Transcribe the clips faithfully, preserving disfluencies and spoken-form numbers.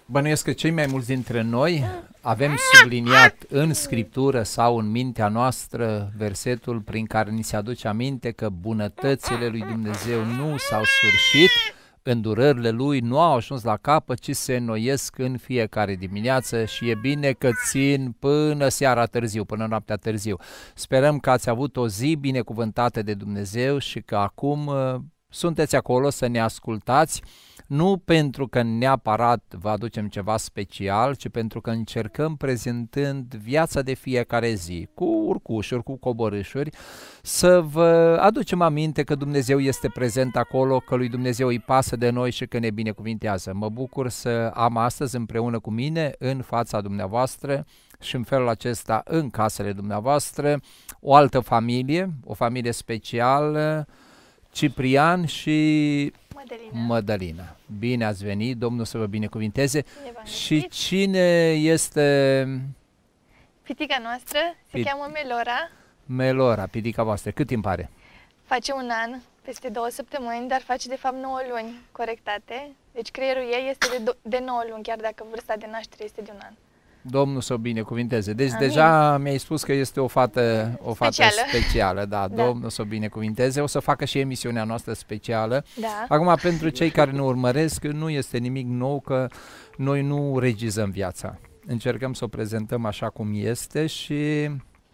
Bănuiesc că cei mai mulți dintre noi avem subliniat în Scriptură sau în mintea noastră versetul prin care ni se aduce aminte că bunătățile lui Dumnezeu nu s-au sfârșit, îndurările lui nu au ajuns la capăt, ci se înnoiesc în fiecare dimineață și e bine că țin până seara târziu, până noaptea târziu. Sperăm că ați avut o zi binecuvântată de Dumnezeu și că acum uh, sunteți acolo să ne ascultați, nu pentru că neapărat vă aducem ceva special, ci pentru că încercăm, prezentând viața de fiecare zi, cu urcușuri, cu coborâșuri, să vă aducem aminte că Dumnezeu este prezent acolo, că lui Dumnezeu îi pasă de noi și că ne binecuvintează. Mă bucur să am astăzi împreună cu mine, în fața dumneavoastră și în felul acesta în casele dumneavoastră, o altă familie, o familie specială, Ciprian și Mădălina. Mădălina. Bine ați venit, Domnul să vă binecuvinteze. Și cine este Pitica noastră se Pit- cheamă Melora. Melora, pitica voastră? Cât timp are? Face un an, peste două săptămâni, dar face de fapt nouă luni corectate. Deci creierul ei este de, do- de nouă luni, chiar dacă vârsta de naștere este de un an. Domnul să o binecuvinteze. Deci Amin. deja mi-ai spus că este o fată, o fată Specială. specială. Da, Da. Domnul să o binecuvinteze. O să facă și emisiunea noastră specială. Da. Acum, pentru cei care ne urmăresc, nu este nimic nou că noi nu regizăm viața. Încercăm să o prezentăm așa cum este și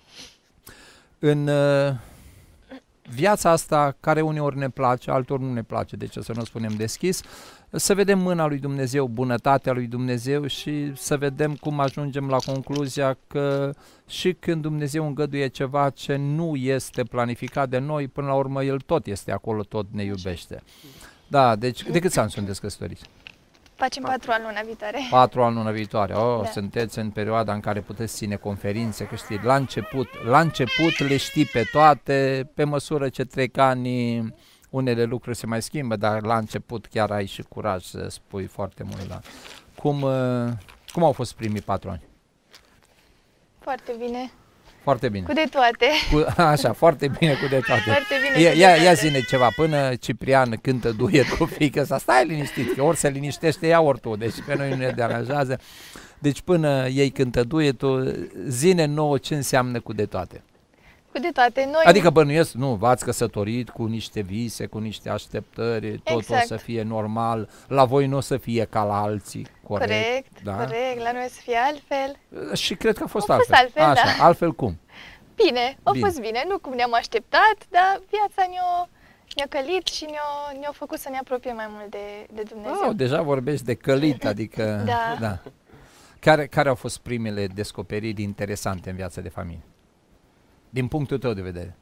în uh, viața asta, care uneori ne place, altor nu ne place, de ce să nu o spunem deschis, să vedem mâna lui Dumnezeu, bunătatea lui Dumnezeu și să vedem cum ajungem la concluzia că și când Dumnezeu îngăduie ceva ce nu este planificat de noi, până la urmă El tot este acolo, tot ne iubește. Da, deci de câți ani sunteți căsătoriți? Facem patru ani luna viitoare. Patru ani luna viitoare. Oh, Da. sunteți în perioada în care puteți ține conferințe, că știi, la început, la început le știi pe toate, pe măsură ce trec ani, unele lucruri se mai schimbă, dar la început chiar ai și curaj să spui foarte mult. La... Cum, uh, cum au fost primii patru ani? Foarte bine. Foarte bine. Cu de toate. Cu, așa, foarte bine cu de toate. Foarte bine Ia, cu de ia, toate. ia zine ceva, până Ciprian cântă duet cu fiică sa, stai liniștit, că ori se liniștește ea, ori tu, deci pe noi nu ne deranjează. Deci până ei cântă duetul, zine nouă ce înseamnă cu de toate. Cu de toate. Noi Adică bănuiesc, nu, v-ați căsătorit cu niște vise, cu niște așteptări, tot Exact. o să fie normal, la voi nu o să fie ca la alții, corect? Corect, da? corect, la noi o să fie altfel. Și cred că a fost A fost altfel. altfel, Așa, da. altfel cum? Bine, a Bine. fost bine, nu cum ne-am așteptat, dar viața ne-a, ne-a călit și ne-a, ne-a făcut să ne apropiem mai mult de, de Dumnezeu. Oh, deja vorbești de călit, adică... Da. da. Care, care au fost primele descoperiri interesante în viața de familie? Din punctul tău de vedere.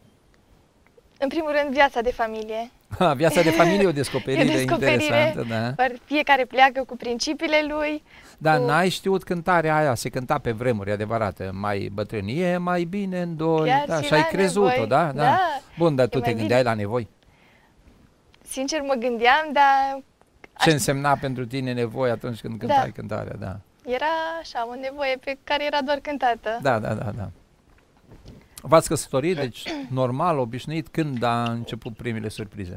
În primul rând, viața de familie. Ha, viața de familie e o descoperire, E o descoperire. interesantă, da. Fiecare pleacă cu principiile lui. Dar cu... n-ai știut cântarea aia, se cânta pe vremuri, adevărată, mai bătrâni, e mai bine în doi, Chiar da, și și ai la crezut-o, nevoi. da? Da. Bun, dar E tu te mai gândeai bine. la nevoi? Sincer, mă gândeam, dar Ce însemna pentru tine nevoi atunci când cântai cântarea, da. era așa, o nevoie pe care era doar cântată. Da, da, da, da. V-ați căsătorit, deci normal, obișnuit, când a început primele surprize?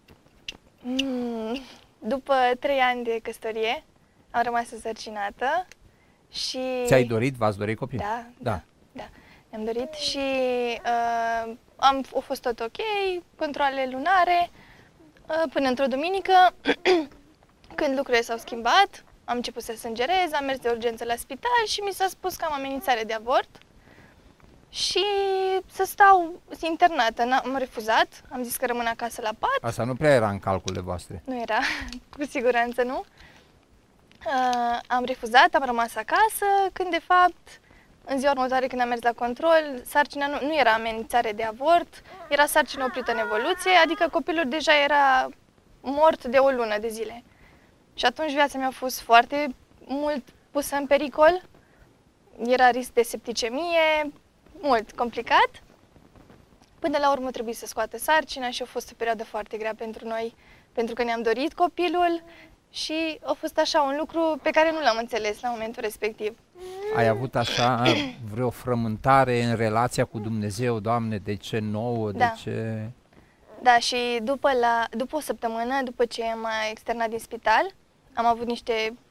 Mm, după trei ani de căsătorie, am rămas însărcinată și... Ți-ai dorit, v-ați dorit copii? Da, Da. da, da. Mi-am dorit și uh, am, a fost tot ok, controlele lunare, uh, până într-o duminică, când lucrurile s-au schimbat, am început să sângerez, am mers de urgență la spital și mi s-a spus că am amenințare de avort și să stau internată. Am refuzat, am zis că rămân acasă la pat. Asta nu prea era în calculele voastre. Nu era, cu siguranță nu. Uh, am refuzat, am rămas acasă, când de fapt, în ziua următoare când am mers la control, sarcina nu, nu era amenințare de avort, era sarcină oprită în evoluție, adică copilul deja era mort de o lună de zile. Și atunci viața mea a fost foarte mult pusă în pericol, era risc de septicemie, mult complicat. Până la urmă trebuie să scoată sarcina și a fost o perioadă foarte grea pentru noi, pentru că ne-am dorit copilul și a fost așa un lucru pe care nu l-am înțeles la momentul respectiv. Ai avut așa vreo frământare în relația cu Dumnezeu, Doamne, de ce nouă, Da. de ce... Da, și după, la, după o săptămână, după ce m-am externat din spital, am avut niște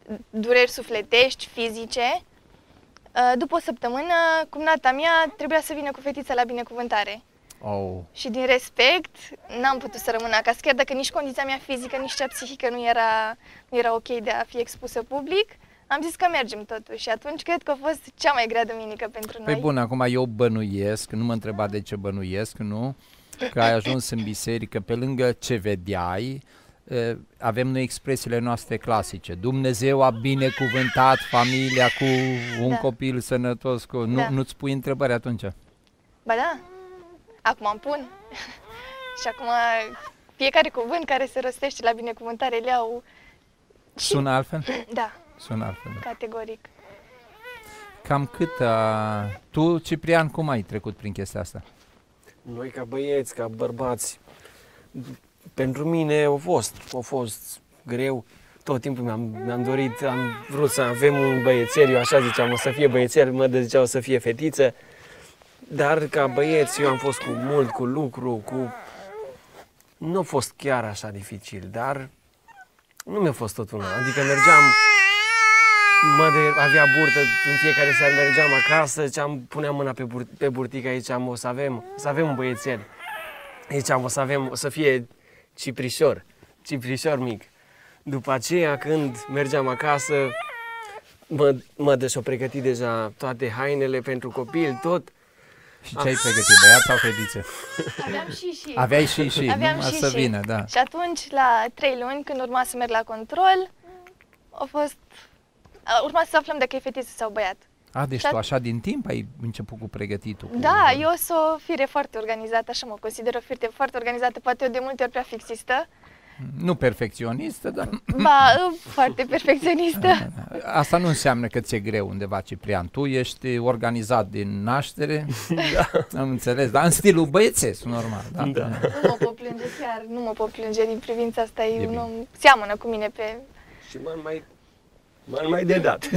dureri sufletești, fizice. După o săptămână, cumnata mea trebuia să vină cu fetița la binecuvântare. Oh. Și din respect, n-am putut să rămân acasă, chiar dacă nici condiția mea fizică, nici cea psihică nu era, nu era ok de a fi expusă public. Am zis că mergem totuși și atunci cred că a fost cea mai grea duminică pentru noi. Păi bun, acum eu bănuiesc, nu mă întreba de ce bănuiesc, nu? Că ai ajuns în biserică, pe lângă ce vedeai, avem noi expresiile noastre clasice. Dumnezeu a binecuvântat familia cu un da. copil sănătos. Cu... Nu, da. Nu-ți pui întrebări atunci? Ba da, acum îmi pun. Și acum fiecare cuvânt care se rostește la binecuvântare le au... Sună altfel? Da. Sună altfel. Da. Categoric. Cam cât... A... Tu, Ciprian, cum ai trecut prin chestia asta? Noi ca băieți, ca bărbați, pentru mine a fost, a fost greu. Tot timpul mi-am, mi-am dorit, am vrut să avem un băiețel, eu așa ziceam, o să fie băiețel, mă ziceau o să fie fetiță. Dar ca băieți eu am fost cu mult, cu lucru, cu... Nu a fost chiar așa dificil, dar nu mi-a fost tot una. Adică mergeam, mă de, avea burtă, în fiecare seară mergeam acasă, ziceam, puneam mâna pe, bur, pe burtică, aici o să avem, o să avem un băiețel. Ziceam, o să avem, o să fie Ciprișor, Ciprișor mic. După aceea, când mergeam acasă, mă, mă dă și-o pregătit deja toate hainele pentru copil, tot. Și ce ai pregătit, băiat sau fetiță? Aveam și și. Aveai și și, Aveam numai și să și. vină, da. Și atunci, la trei luni, când urma să merg la control, a fost... urma să aflăm dacă e fetiță sau băiat. A, deci și tu așa din timp ai început cu pregătitul? Cu... Da, eu sunt o fire foarte organizată, așa mă consider o fire foarte organizată, poate eu de multe ori prea fixistă. Nu perfecționistă, dar... Ba, foarte perfecționistă. Asta nu înseamnă că ți-e greu undeva, Ciprian. Tu ești organizat din naștere, da. Am înțeles, dar în stilul băiețesc, normal. Da? Da. Nu mă pot plânge chiar, nu mă pot plânge din privința asta, e, E un bine. om, seamănă cu mine pe... Și m-am mai, m-am mai de dat.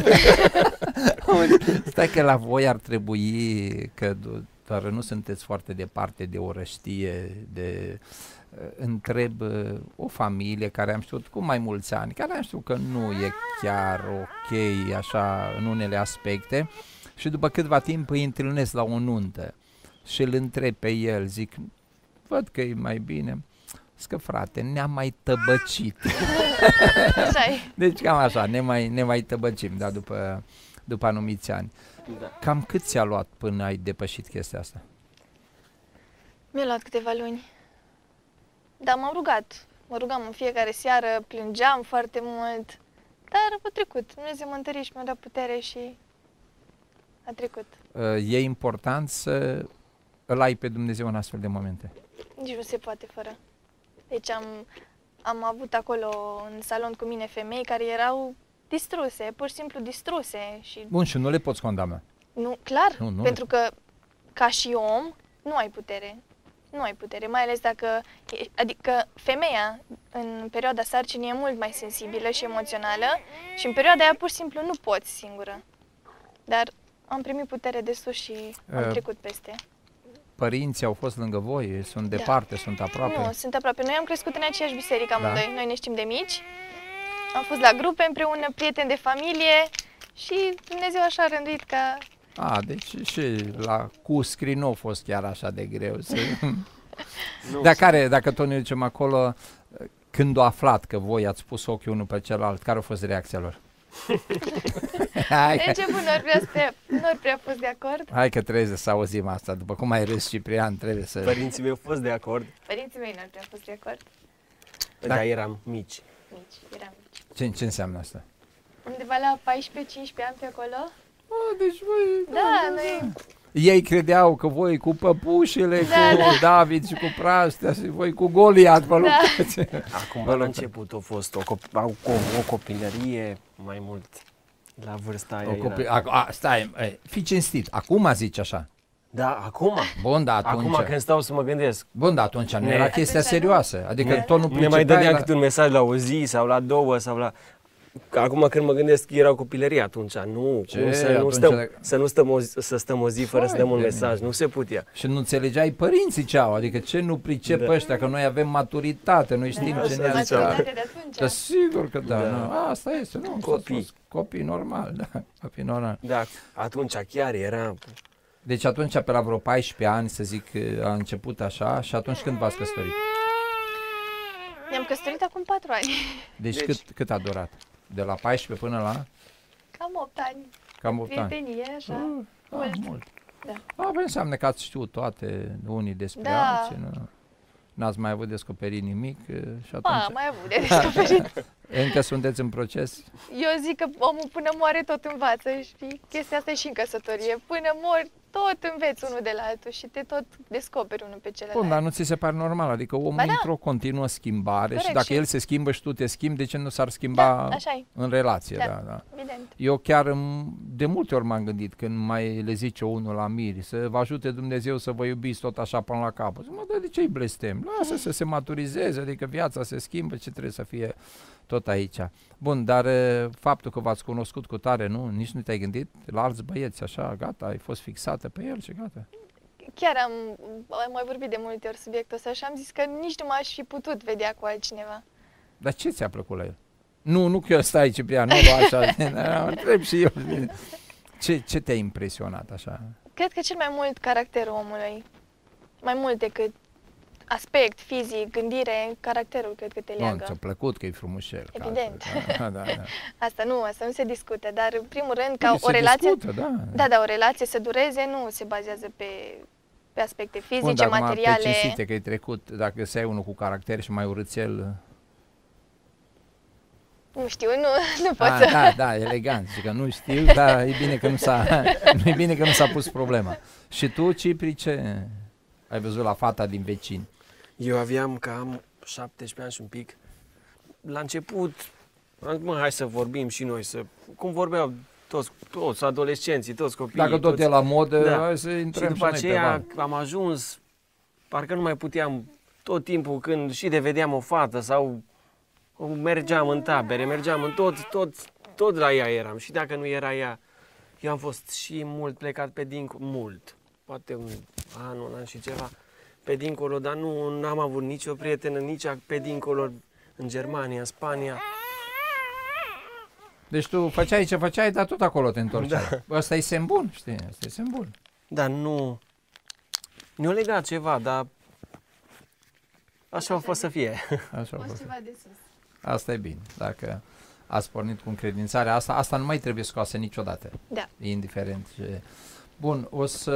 Stai că la voi ar trebui, că doar nu sunteți foarte departe de o răștie, de... întreb o familie care am știut cu mai mulți ani, care am știut că nu e chiar ok așa în unele aspecte și după câtva timp îi întâlnesc la o nuntă și îl întreb pe el, zic, văd că e mai bine. Zic că frate, ne-am mai tăbăcit. Așa-i. Deci cam așa, ne mai, ne mai tăbăcim, da, după, după anumiți ani. Da. Cam cât ți-a luat până ai depășit chestia asta? Mi-a luat câteva luni. Dar m-am rugat. Mă rugam în fiecare seară, plângeam foarte mult. Dar a trecut. Dumnezeu m-a întărit și mi-a dat putere și a trecut. E important să îl ai pe Dumnezeu în astfel de momente. Nici nu se poate fără. Deci am, am avut acolo în salon cu mine femei care erau distruse, pur și simplu distruse. Și Bun, și nu le poți condamna. nu, clar, Nu, nu pentru că ca și om nu ai putere. Nu ai putere, mai ales dacă, e- adică femeia în perioada sarcinii e mult mai sensibilă și emoțională și în perioada aia pur și simplu nu poți singură. Dar am primit putere de sus și am Uh, trecut peste. Părinții au fost lângă voi, sunt departe, sunt aproape. Nu, sunt aproape. Noi am crescut în aceeași biserică amândoi, Da. noi ne știm de mici. Am fost la grupe împreună, prieteni de familie și Dumnezeu așa a rânduit ca... A, deci și la Cuscri nu a fost chiar așa de greu. Să... Nu, Dar care, dacă tot ne ducem acolo, când au aflat că voi ați pus ochii unul pe celălalt, care a fost reacția lor? hai, De început nu ar prea, spe- nu ar prea fost de acord. hai că trebuie să auzim asta. După cum ai râs, Ciprian, trebuie să... Părinții mei au fost de acord, Părinții mei nu ar prea fost de acord. Da. dar eram mici. Mici, eram mici. Ce, ce înseamnă asta? Undeva la paisprezece cincisprezece ani pe acolo. A, deci voi... Da, noi... Ei credeau că voi cu păpușile, Da, cu da. David și cu prastea și voi cu Goliat vă Da. luptați. Acum, Vă la luptați. început a fost o, cop- o, o, o copilărie mai mult la vârsta aia. O era. copil... a, a, stai, e, fii cinstit, acum zici așa. Da, acum. Bun, da, atunci... Acum când stau să mă gândesc, Bun, da, atunci nu Ne- era chestia Atunci nu. serioasă. Adică ne, tot nu ne mai pricepeai dădeam la... câte un mesaj la o zi sau la două sau la... Acum când mă gândesc, erau copilării atunci, nu, Ce? cum să, nu Atunci stăm, de- să nu stăm o, zi- să stăm o zi fără să dăm un Foarte mesaj, nu se putea. Și nu înțelegeai părinții ce au, adică ce nu pricep Da. ăștia, că noi avem maturitate, noi știm Da, ce așa ne ziceam. așteaptă. Maturitatea de atunci. Da, sigur că da, Da. nu, asta este, nu, Copii. s-a spus, copii normal, da, copii normal. Da, atunci chiar era, Deci atunci pe la vreo paisprezece ani, să zic, a început așa și atunci când v-ați căsătorit? Ne-am căsătorit acum patru ani. Deci, Deci- cât, cât a durat? De la paisprezece până la Cam opt ani. cam opt ani? Prietenie, așa. Ah, mult. mult. Da. A, bă, înseamnă că ați știut toate unii despre Da. alții, nu? N-ați mai avut descoperit nimic eh, și A, atunci mai avut de descoperit. încă sunteți în proces? Eu zic că omul până moare tot învață, știi? Chestia asta e și în căsătorie. Până mori, tot înveți unul de la altul și te tot descoperi unul pe celălalt. Bun, dar nu ți se pare normal? Adică omul Ba da. într-o continuă schimbare și Corect, dacă și- el se schimbă și tu te schimbi, de ce nu s-ar schimba Da, așa e, în relație? Da. Da, da. evident. Eu chiar îmi- de multe ori m-am gândit când mai le zice unul la miri să vă ajute Dumnezeu să vă iubiți tot așa până la capăt. Zic, mă, dar de ce-i blestem? Lasă să se maturizeze, adică viața se schimbă, ce trebuie să fie tot aici. Bun, dar e, faptul că v-ați cunoscut cu tare, nu? Nici nu te-ai gândit la alți băieți așa, gata, ai fost fixată pe el și gata. Chiar am, am mai vorbit de multe ori subiectul ăsta și am zis că nici nu m-aș fi putut vedea cu altcineva. Dar ce ți-a plăcut la el? Nu, nu că eu stai, Ciprian, nu lua așa, întreb și eu. Ce, ce te-a impresionat așa? Cred că cel mai mult caracterul omului. Mai mult decât aspect, fizic, gândire, caracterul cred că te Nu, leagă. ți-a plăcut că e frumușel. că Evident. altfel, Da, da, da. Asta nu, asta nu se discută, dar în primul rând ca Bine, o se relație, discută, da. da, da, o relație să dureze nu se bazează pe, pe aspecte Bun, fizice, dar acum, materiale. pe cinstite că ai trecut, dacă să ai unul cu caracter și mai urâțel... Nu știu, nu, nu pot A, să... da, da, elegant, zic că nu știu, dar e bine că nu s-a, nu e bine că nu s-a pus problema. Și tu, Cipri, ce ai văzut la fata din vecini? eu aveam cam șaptesprezece ani și un pic. La început, am zis, mă, hai să vorbim și noi, să, cum vorbeau toți, toți adolescenții, toți copiii. Dacă tot toți, e la modă, Da. hai să Și intrăm după și noi pe aceea val. am ajuns, parcă nu mai puteam, tot timpul când și de vedeam o fată sau mergeam în tabere, mergeam în tot, tot, tot la ea eram. Și dacă nu era ea, eu am fost și mult plecat pe dincolo, mult, poate un an, un an și ceva, pe dincolo, dar nu am avut nicio prietenă, nici pe dincolo, în Germania, în Spania. Deci tu făceai ce făceai, dar tot acolo te întorceai. Da. Ăsta e semn bun, știi, ăsta e semn bun. Dar nu, ne-a legat ceva, dar așa a fost să fie. Așa a fost. ceva de sus. Asta e bine. Dacă ați pornit cu încredințarea asta, asta nu mai trebuie scoasă niciodată. Da. Indiferent ce... Bun, o să...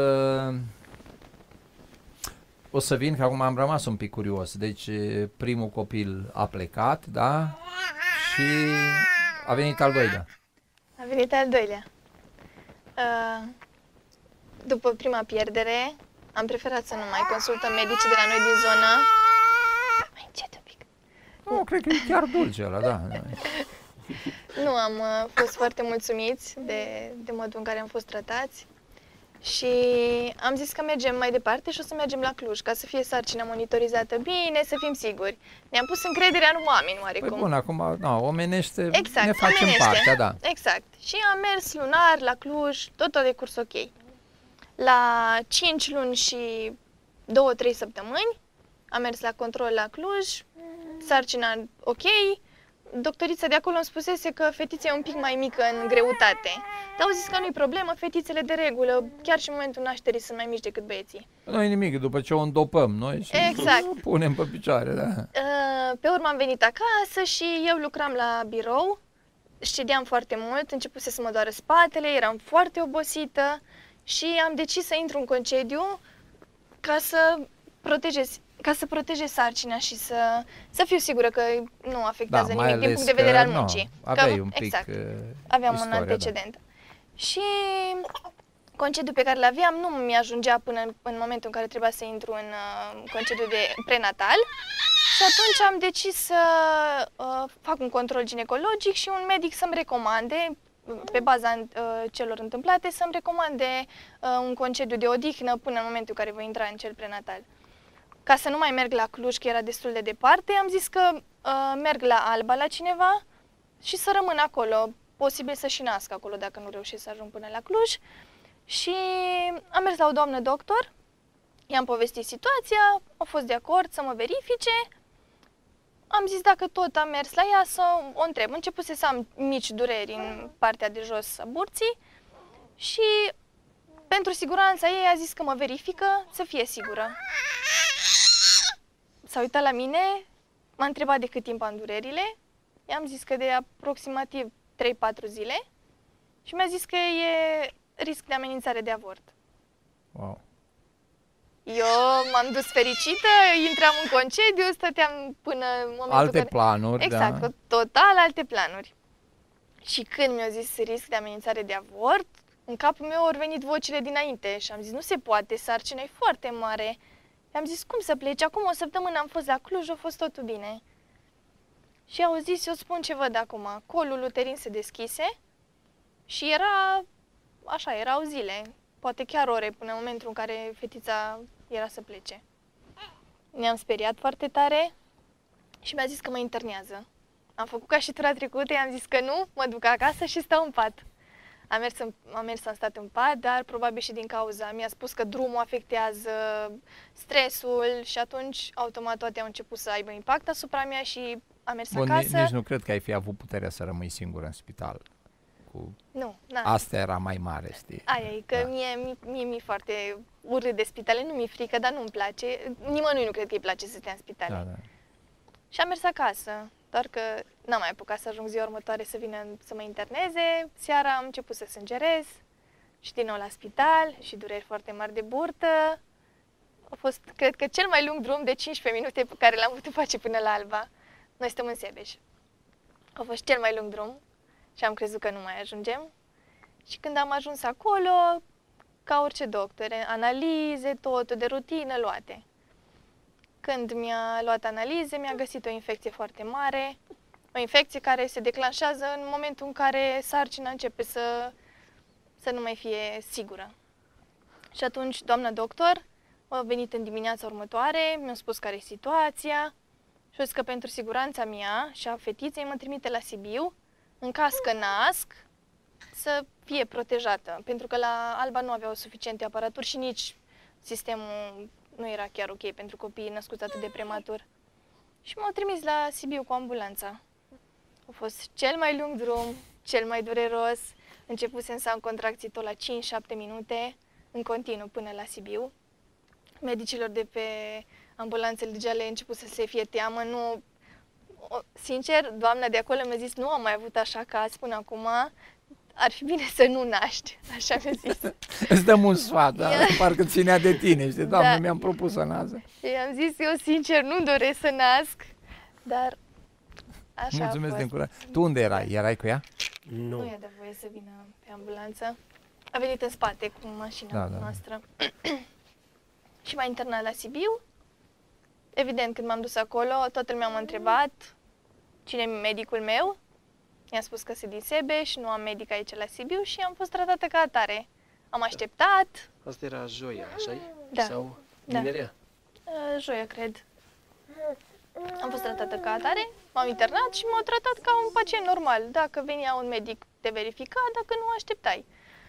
O să vin, că acum am rămas un pic curios. Deci primul copil a plecat, da? Și a venit al doilea. A venit al doilea. Uh, după prima pierdere, am preferat să nu mai consultăm medicii de la noi din zonă. Mai încet un pic. Nu, cred că e chiar dulce ăla, da. da. Nu, am uh, fost foarte mulțumiți de, de modul în care am fost tratați și am zis că mergem mai departe și o să mergem la Cluj, ca să fie sarcina monitorizată bine, să fim siguri. Ne-am pus încrederea în oameni, oarecum. Păi bun, acum, da, omenește, Exact, ne facem omenește. partea, da. Exact. Și am mers lunar la Cluj, tot a decurs ok. La cinci luni și două trei săptămâni am mers la control la Cluj, sarcina ok. Doctorița de acolo îmi spusese că fetița e un pic mai mică în greutate. Dar au zis că nu-i problemă, fetițele de regulă, chiar și în momentul nașterii sunt mai mici decât băieții. Nu e nimic, după ce o îndopăm noi și Exact. o punem pe picioare, da. Uh, Pe urmă am venit acasă și eu lucram la birou, ședeam foarte mult, începuse să mă doară spatele, eram foarte obosită și am decis să intru în concediu ca să protejez, ca să protejez sarcina și să, să fiu sigură că nu afectează Da, mai nimic din ales punct de vedere că, al nu, muncii. aveai Că- un pic exact, uh, aveam istoria, un antecedent. Și concediul pe care îl aveam nu mi-ajungea până în, în momentul în care trebuia să intru în uh, concediu de prenatal. Și atunci am decis să uh, fac un control ginecologic și un medic să-mi recomande, pe baza uh, celor întâmplate, să-mi recomande uh, un concediu de odihnă până în momentul în care voi intra în cel prenatal. Ca să nu mai merg la Cluj, că era destul de departe, am zis că uh, merg la Alba la cineva și să rămân acolo, posibil să și nasc acolo dacă nu reușesc să ajung până la Cluj. Și am mers la o doamnă doctor, i-am povestit situația, a fost de acord să mă verifice. Am zis dacă tot am mers la ea să o întreb. Începuse să am mici dureri în partea de jos a burții și pentru siguranța ei a zis că mă verifică să fie sigură. S-a uitat la mine, m-a întrebat de cât timp am durerile, i-am zis că de aproximativ trei patru zile și mi-a zis că e risc de amenințare de avort. Wow. Eu m-am dus fericită, intram în concediu, stăteam până în momentul Alte care... planuri, Exact, da. total alte planuri. Și când mi-au zis risc de amenințare de avort, în capul meu au venit vocile dinainte și am zis, nu se poate, sarcina e foarte mare. I-am zis, cum să pleci? Acum o săptămână am fost la Cluj, a fost totul bine. Și au zis, eu spun ce văd acum, colul uterin se deschise și era, așa, erau zile, poate chiar ore până în momentul în care fetița era să plece. Ne-am speriat foarte tare și mi-a zis că mă internează. Am făcut ca și tura trecută, i-am zis că nu, mă duc acasă și stau în pat. Am mers, în, am mers, am stat în pat, dar probabil și din cauza, mi-a spus că drumul afectează stresul și atunci automat toate au început să aibă impact asupra mea și am mers Bun, acasă. Nici nu cred că ai fi avut puterea să rămâi singură în spital. Cu... Nu, na. Asta era mai mare, știi? Aia e, că Da. mie, mie, mie mi-e foarte urât de spitale, nu mi-e frică, dar nu-mi place. Nimănui nu cred că îi place să stea în spitale. Da, da. Și am mers acasă, doar că n-am mai apucat să ajung ziua următoare să vină să mă interneze. Seara am început să sângerez și din nou la spital și dureri foarte mari de burtă. A fost, cred că, cel mai lung drum de cincisprezece minute pe care l-am putut face până la Alba. Noi stăm în Sebeș. A fost cel mai lung drum și am crezut că nu mai ajungem. Și când am ajuns acolo, ca orice doctor, analize, totul de rutină luate. Când mi-a luat analize, mi-a găsit o infecție foarte mare, o infecție care se declanșează în momentul în care sarcina începe să, să nu mai fie sigură. Și atunci, doamna doctor a venit în dimineața următoare, mi-a spus care e situația și a zis că pentru siguranța mea și a fetiței mă trimite la Sibiu, în caz că nasc, să fie protejată, pentru că la Alba nu aveau suficiente aparaturi și nici sistemul nu era chiar ok pentru copiii născuți atât de prematur. Și m-au trimis la Sibiu cu ambulanța. A fost cel mai lung drum, cel mai dureros. Începusem să am contracții tot la cinci șapte minute, în continuu până la Sibiu. Medicilor de pe ambulanțele deja le-a început să se fie teamă. Nu, o, sincer, doamna de acolo mi-a zis, nu am mai avut așa caz până acum, ar fi bine să nu naști, așa mi-a zis. Îți dăm un sfat, dar Ia. parcă ținea de tine, știi, Doamne, Da. mi-am propus să nasc. Și i-am zis, eu sincer nu doresc să nasc, dar așa Mulțumesc a de fost. încurajare. Tu unde erai? Erai cu ea? Nu Nu. i-a dat voie să vină pe ambulanță. A venit în spate cu mașina Da, da. noastră. Și m-a internat la Sibiu. Evident, când m-am dus acolo, toată lumea m-a întrebat cine e medicul meu. I-am spus că sunt din Sebeș, nu am medic aici la Sibiu și am fost tratată ca atare. Am așteptat, Asta era joia, așa Da. Sau Da. vinerea? uh, joia, cred. Am fost tratată ca atare, m-am internat și m-au tratat ca un pacient normal. Dacă venea un medic, te verifica, dacă nu, așteptai.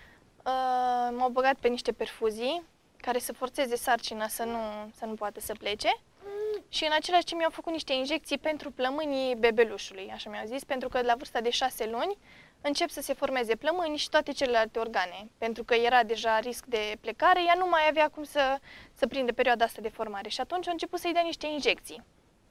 Uh, m-au băgat pe niște perfuzii care să forțeze sarcina să nu, să nu poată să plece. Și în același timp mi-au făcut niște injecții pentru plămânii bebelușului, așa mi-au zis, pentru că la vârsta de șase luni încep să se formeze plămâni și toate celelalte organe. Pentru că era deja risc de plecare, ea nu mai avea cum să, să prinde perioada asta de formare. Și atunci au început să-i dea niște injecții.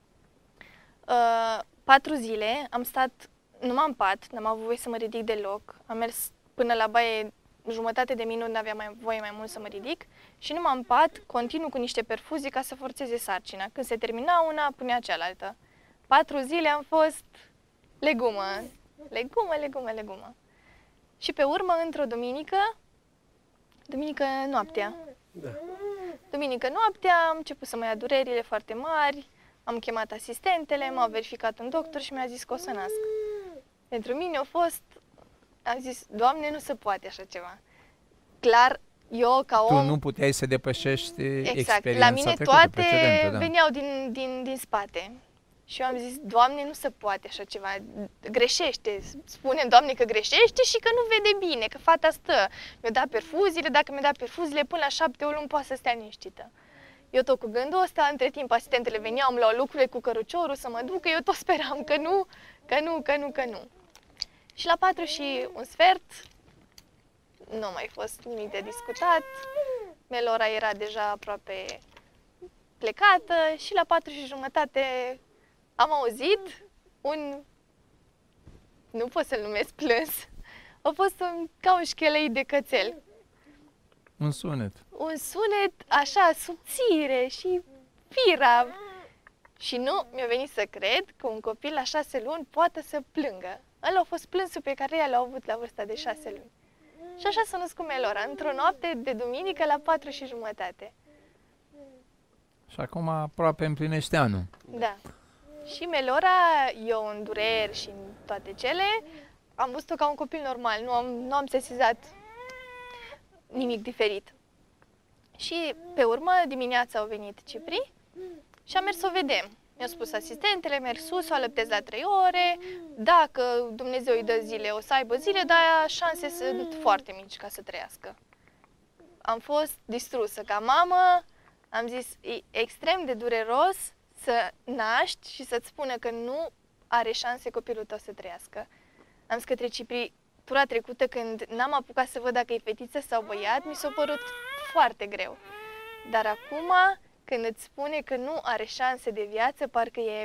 Uh, patru zile am stat numai în pat, n-am avut voie să mă ridic deloc. Am mers până la baie jumătate de minut, n-aveam mai voie mai mult să mă ridic. Și numai în pat, continuu cu niște perfuzii ca să forțeze sarcina. Când se termina una, punea cealaltă. Patru zile am fost legumă, legumă, legumă, legumă. Și pe urmă, într-o duminică, duminică noaptea, Da. duminică noaptea am început să mă ia durerile foarte mari, am chemat asistentele, m-au verificat un doctor și mi-a zis că o să nasc. Pentru mine a fost, am zis, Doamne, nu se poate așa ceva. Clar, eu ca Tu om... nu puteai să depășești Exact. experiența La mine trecută, toate precedentă, da. veneau din, din, din spate. Și eu am zis, Doamne, nu se poate așa ceva, greșește, spunem, Doamne, că greșește și că nu vede bine, că fata stă. Mi-a dat perfuziile, dacă mi-a dat perfuziile, până la șapte luni poate să stea liniștită. Eu tot cu gândul ăsta, între timp asistentele veneau, îmi luau lucrurile cu căruciorul să mă ducă, eu tot speram că nu, că nu, că nu, că nu. Și la patru și un sfert, nu mai fost nimic de discutat, Melora era deja aproape plecată și la patru și jumătate am auzit un, nu pot să-l numesc plâns, a fost un, ca un șchelei de cățel. Un sunet. Un sunet așa subțire și firav. Și nu mi-a venit să cred că un copil la șase luni poate să plângă. Ăla a fost plânsul pe care ea l-a avut la vârsta de șase luni. Și așa s-a născut Melora, într-o noapte de duminică la patru și jumătate. Și acum aproape împlinește anul. Da. Și Melora, eu în dureri și în toate cele, am văzut-o ca un copil normal, nu am, nu am sesizat nimic diferit. Și pe urmă, dimineața au venit Cipri și am mers să o vedem. Mi-a spus asistentele, merg sus, o alăptez la trei ore, dacă Dumnezeu îi dă zile, o să aibă zile, dar șanse sunt foarte mici ca să trăiască. Am fost distrusă ca mamă, am zis, e extrem de dureros să naști și să-ți spună că nu are șanse copilul tău să trăiască. Am zis către Cipri, tura trecută când n-am apucat să văd dacă e fetiță sau băiat, mi s-a părut foarte greu. Dar acum, când îți spune că nu are șanse de viață, parcă e...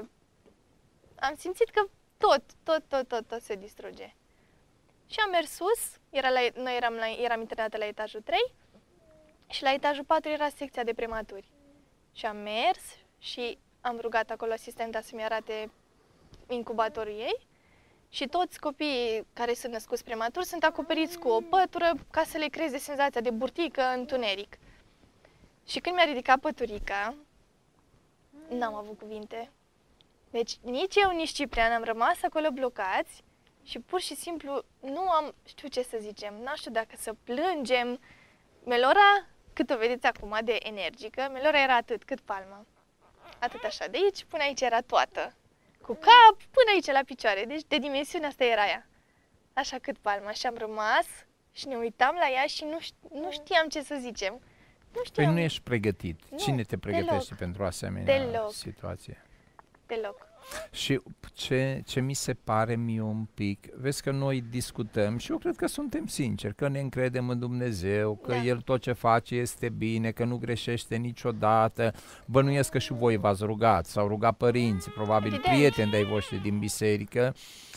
Am simțit că tot, tot, tot, tot, tot se distruge. Și am mers sus, era la, noi eram, la, eram internată la etajul trei și la etajul patru era secția de prematuri. Și am mers și am rugat acolo asistenta să-mi arate incubatorul ei și toți copiii care sunt născuți prematur sunt acoperiți cu o pătură ca să le creeze senzația de burtică, întuneric. Și când mi-a ridicat păturica, n-am avut cuvinte. Deci nici eu, nici Ciprian am rămas acolo blocați și pur și simplu nu am știu ce să zicem, n-am știu dacă să plângem. Melora, cât o vedeți acum de energică, Melora era atât cât palma. Atât așa, de aici până aici era toată. Cu cap până aici la picioare, deci de dimensiunea asta era ea. Așa cât palma și am rămas și ne uitam la ea și nu, ști, nu știam ce să zicem. Nu știam. Păi nu ești pregătit. Nu, Cine te pregătește deloc. pentru asemenea Deloc. situație? Deloc. Și ce, ce mi se pare mie un pic, vezi că noi discutăm și eu cred că suntem sinceri, că ne încredem în Dumnezeu, că Da. El tot ce face este bine, că nu greșește niciodată. Bănuiesc că și voi v-ați rugat, s-au rugat părinții, probabil Evident. prieteni de-ai voștri din biserică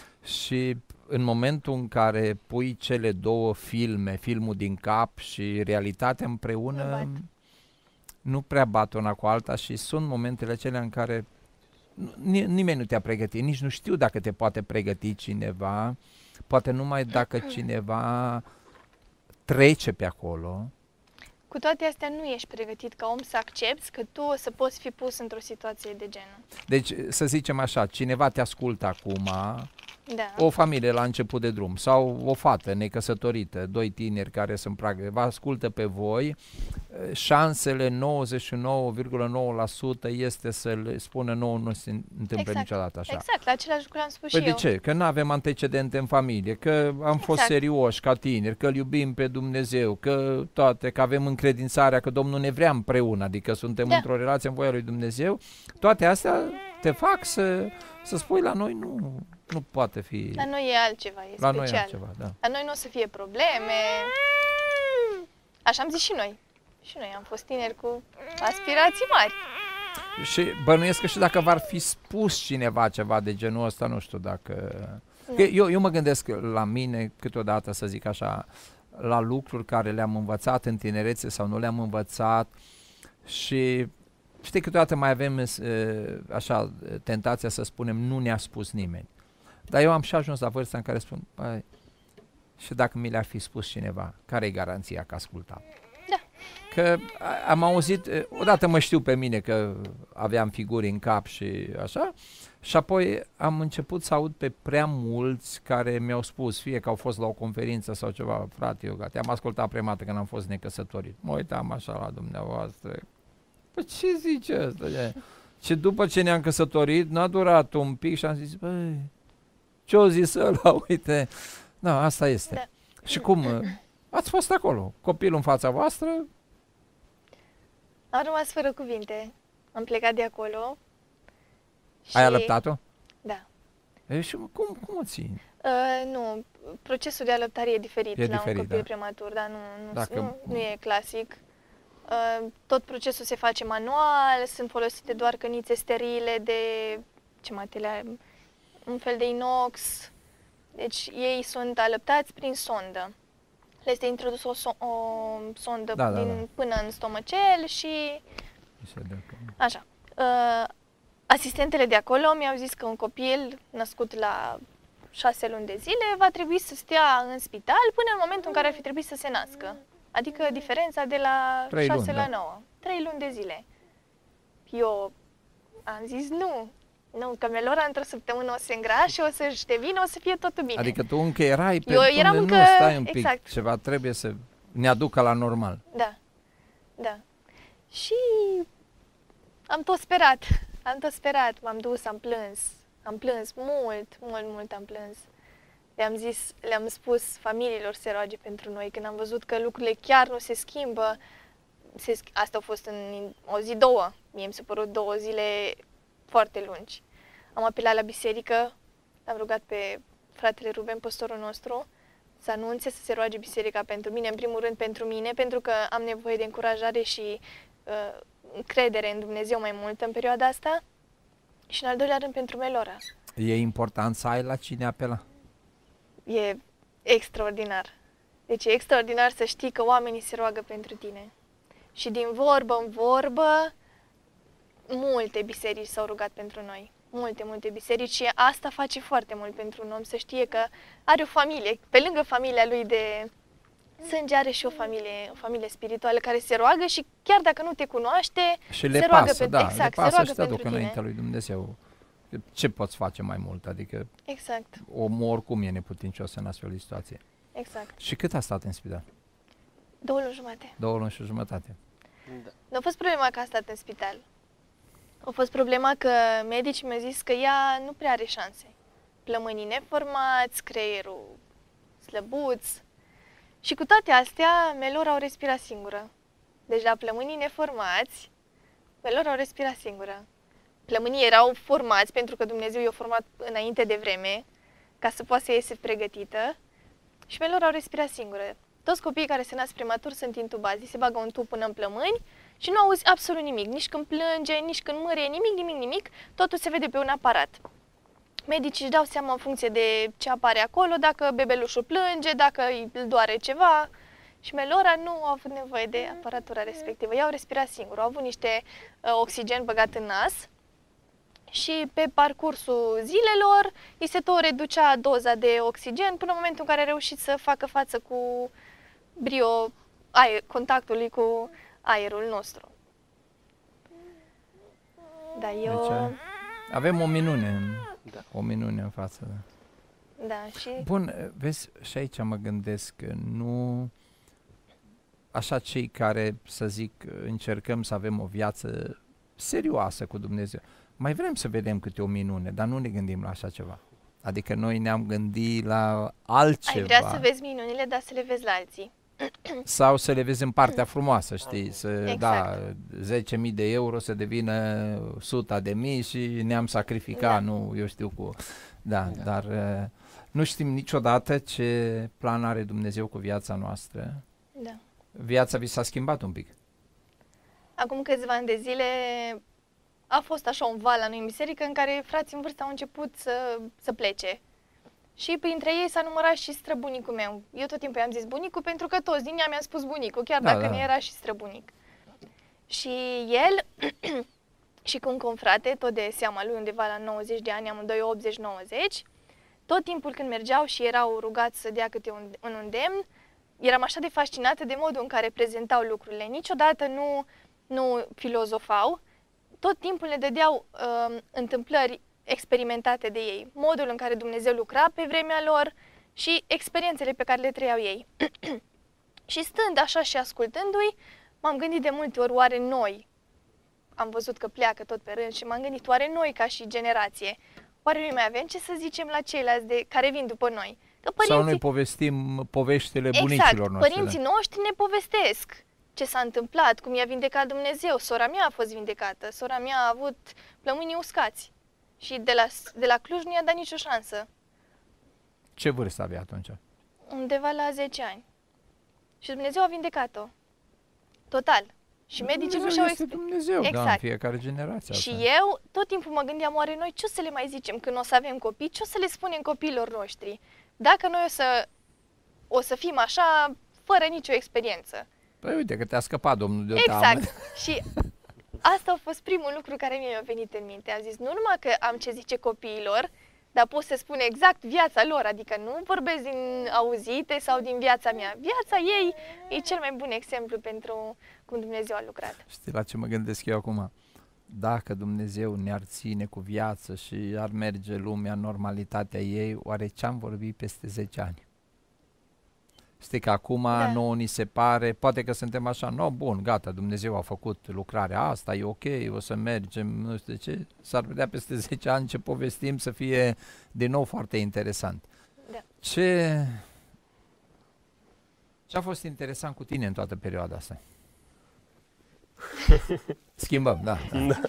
și în momentul în care pui cele două filme, filmul din cap și realitatea împreună, Nu bat. nu prea bat una cu alta și sunt momentele acelea în care Ni- nimeni nu te-a pregătit, nici nu știu dacă te poate pregăti cineva, poate numai dacă cineva trece pe acolo. Cu toate astea nu ești pregătit ca om să accepti că tu o să poți fi pus într-o situație de genul. Deci, să zicem așa, cineva te ascultă acum, Da. o familie la început de drum sau o fată necăsătorită, doi tineri care sunt pragă, vă ascultă pe voi, șansele nouăzeci și nouă virgulă nouă la sută este să le spună nouă, nu se întâmplă Exact. niciodată așa. Exact, la același lucru am spus Păi și de eu. ce? Că nu avem antecedente în familie, că am fost Exact. serioși ca tineri, că îl iubim pe Dumnezeu, că toate, că avem încredințarea că Domnul ne vrea împreună, adică suntem Da. într-o relație în voia lui Dumnezeu, toate astea te fac să, să spui la noi nu, nu poate fi, La noi e altceva, e la special. noi altceva, da. La noi nu o să fie probleme. Așa am zis și noi. Și noi am fost tineri cu aspirații mari. Și bănuiesc că și dacă v-ar fi spus cineva ceva de genul ăsta, nu știu dacă... Că eu, eu mă gândesc la mine câteodată, să zic așa, la lucruri care le-am învățat în tinerețe sau nu le-am învățat și știi, câteodată mai avem uh, așa tentația să spunem nu ne-a spus nimeni. Dar eu am și ajuns la vârsta în care spun, băi, și dacă mi le-ar fi spus cineva, care e garanția că ascultam? Da. Că a- am auzit, uh, odată mă știu pe mine că aveam figuri în cap și așa, și apoi am început să aud pe prea mulți care mi-au spus, fie că au fost la o conferință sau ceva, frate, eu gata, am ascultat prima dată când am fost necăsătorit. Mă uitam așa la dumneavoastră, păi ce zice ăsta? Și după ce ne-am căsătorit, n-a durat un pic și am zis, băi, ce-o zis ăla, uite. Da, asta este. Da. Și cum, ați fost acolo, copilul în fața voastră? Am rămas fără cuvinte. Am plecat de acolo. Și... Ai alăptat-o? Da. E, și cum, cum o ții? Uh, nu, procesul de alăptare e diferit E la diferit, un copil da. prematur, dar nu, nu, Dacă- nu, nu e clasic. Uh, tot procesul se face manual, sunt folosite doar cănițe sterile de, ce materiale, un fel de inox. Deci ei sunt alăptați prin sondă. Le este introdusă o, so- o sondă Da, da, din, da. până în stomacel și Se dă că- așa. Uh, asistentele de acolo mi-au zis că un copil născut la șase luni de zile va trebui să stea în spital până în momentul în care ar fi trebuit să se nască. Adică diferența de la Trei șase luni, la da. nouă. Trei luni de zile. Eu am zis nu. Nu, că Melora într-o săptămână o să se îngrașe, o să-și devină, o să fie totul bine. Adică tu încă erai pe Eu eram dom'le, încă- nu, stai un pic, exact. ceva trebuie să ne aducă la normal. Da, da. Și am tot sperat, am tot sperat, m-am dus, am plâns, am plâns mult, mult, mult am plâns. Le-am zis, le-am spus familiilor să se roage pentru noi, când am văzut că lucrurile chiar nu se schimbă. Se, sch- asta a fost în o zi, două, mie mi s-a părut două zile foarte lungi. Am apelat la biserică, l-am rugat pe fratele Ruben, păstorul nostru, să anunțe, să se roage biserica pentru mine, în primul rând pentru mine, pentru că am nevoie de încurajare și uh, încredere în Dumnezeu mai mult în perioada asta, și în al doilea rând pentru Melora. E important să ai la cine apela. E extraordinar. Deci e extraordinar să știi că oamenii se roagă pentru tine. Și din vorbă în vorbă, multe biserici s-au rugat pentru noi. Multe, multe biserici, și asta face foarte mult pentru un om, să știe că are o familie. Pe lângă familia lui de sânge, are și o familie, o familie spirituală care se roagă, și chiar dacă nu te cunoaște, Și le se roagă pasă, pentru, da, exact, le se pasă roagă și te aduc pentru tine. înaintea lui Dumnezeu. Ce poți face mai mult? Adică Exact, omul oricum e neputincios în astfel de situație. exact. Și cât a stat în spital? Două luni jumate. Două luni și jumătate. Da. Nu a fost problema că a stat în spital. A fost problema că medicii mi-au zis că ea nu prea are șanse. Plămânii neformați, creierul slăbuț. Și cu toate astea, Melora au respirat singură. Deci la plămânii neformați, Melora au respirat singură. Plămânii erau formați pentru că Dumnezeu i-a format înainte de vreme, ca să poată să iese pregătită, și Melora au respirat singură. Toți copiii care se nasc prematur sunt intubați, se bagă un tub până în plămâni și nu auzi absolut nimic, nici când plânge, nici când mârie, nimic, nimic, nimic, totul se vede pe un aparat. Medicii își dau seama în funcție de ce apare acolo, dacă bebelușul plânge, dacă îl doare ceva. Și Melora nu a avut nevoie de aparatura respectivă. Ea au respirat singur, au avut niște uh, oxigen băgat în nas și pe parcursul zilelor îi se tot reducea doza de oxigen până în momentul în care a reușit să facă față cu brio aer, contactului cu aerul nostru. Da, eu... Deci, avem o minune, în, Da. o minune în față. Da. Da, și... Bun, vezi, și aici mă gândesc că nu... Așa cei care, să zic, încercăm să avem o viață serioasă cu Dumnezeu, mai vrem să vedem câte o minune, dar nu ne gândim la așa ceva. Adică noi ne-am gândit la altceva. Ai vrea să vezi minunile, dar să le vezi la alții. Sau să le vezi în partea frumoasă, știi? Să, Exact. da, zece mii de euro să devină suta de mii și ne-am sacrificat, Da. nu, eu știu cu... Da, da. Dar uh, nu știm niciodată ce plan are Dumnezeu cu viața noastră. Da. Viața vi s-a schimbat un pic. Acum câțiva ani de zile a fost așa un val la noi în biserică în care frații în vârstă au început să, să plece. Și printre ei s-a numărat și străbunicul meu. Eu tot timpul i-am zis bunicul pentru că toți din ea mi-am spus bunicul, chiar Da, dacă da. nu era și străbunic. Și el și cu un confrate, tot de seama lui, undeva la nouăzeci de ani, amândoi optzeci nouăzeci, tot timpul când mergeau și erau rugați să dea câte un, un îndemn, eram așa de fascinată de modul în care prezentau lucrurile. Niciodată nu, nu filozofau, tot timpul ne dădeau uh, întâmplări experimentate de ei, modul în care Dumnezeu lucra pe vremea lor și experiențele pe care le trăiau ei. Și stând așa și ascultându-i, m-am gândit de multe ori, oare noi, am văzut că pleacă tot pe rând și m-am gândit, oare noi ca și generație, oare noi mai avem ce să zicem la ceilalți de, care vin după noi? Că părinții... Sau noi povestim poveștile exact, bunicilor noștri. Părinții noștri ne povestesc ce s-a întâmplat, cum i-a vindecat Dumnezeu. Sora mea a fost vindecată, sora mea a avut plămânii uscați și de la, de la Cluj nu i-a dat nicio șansă. Ce vârstă avea atunci? Undeva la zece ani. Și Dumnezeu a vindecat-o. Total. Și medicii nu și-au explicat. Dumnezeu, exact. da, în fiecare generație. Și asta. eu tot timpul mă gândeam, oare noi ce o să le mai zicem când o să avem copii, ce o să le spunem copiilor noștri? Dacă noi o să, o să fim așa, fără nicio experiență. Păi uite că te-a scăpat Domnul de o Exact. teamă. Și asta a fost primul lucru care mi-a venit în minte. Am zis, nu numai că am ce zice copiilor, dar pot să spun exact viața lor, adică nu vorbesc din auzite sau din viața mea. Viața ei e cel mai bun exemplu pentru cum Dumnezeu a lucrat. Știi la ce mă gândesc eu acum? Dacă Dumnezeu ne-ar ține cu viață și ar merge lumea în normalitatea ei, oare ce-am vorbit peste zece ani? Știi că acum da. nouă ni se pare, poate că suntem așa, no, bun, gata, Dumnezeu a făcut lucrarea asta, e ok, o să mergem, nu știu ce, s-ar putea peste zece ani ce povestim să fie din nou foarte interesant. Da. Ce, ce a fost interesant cu tine în toată perioada asta? Schimbăm, da. da.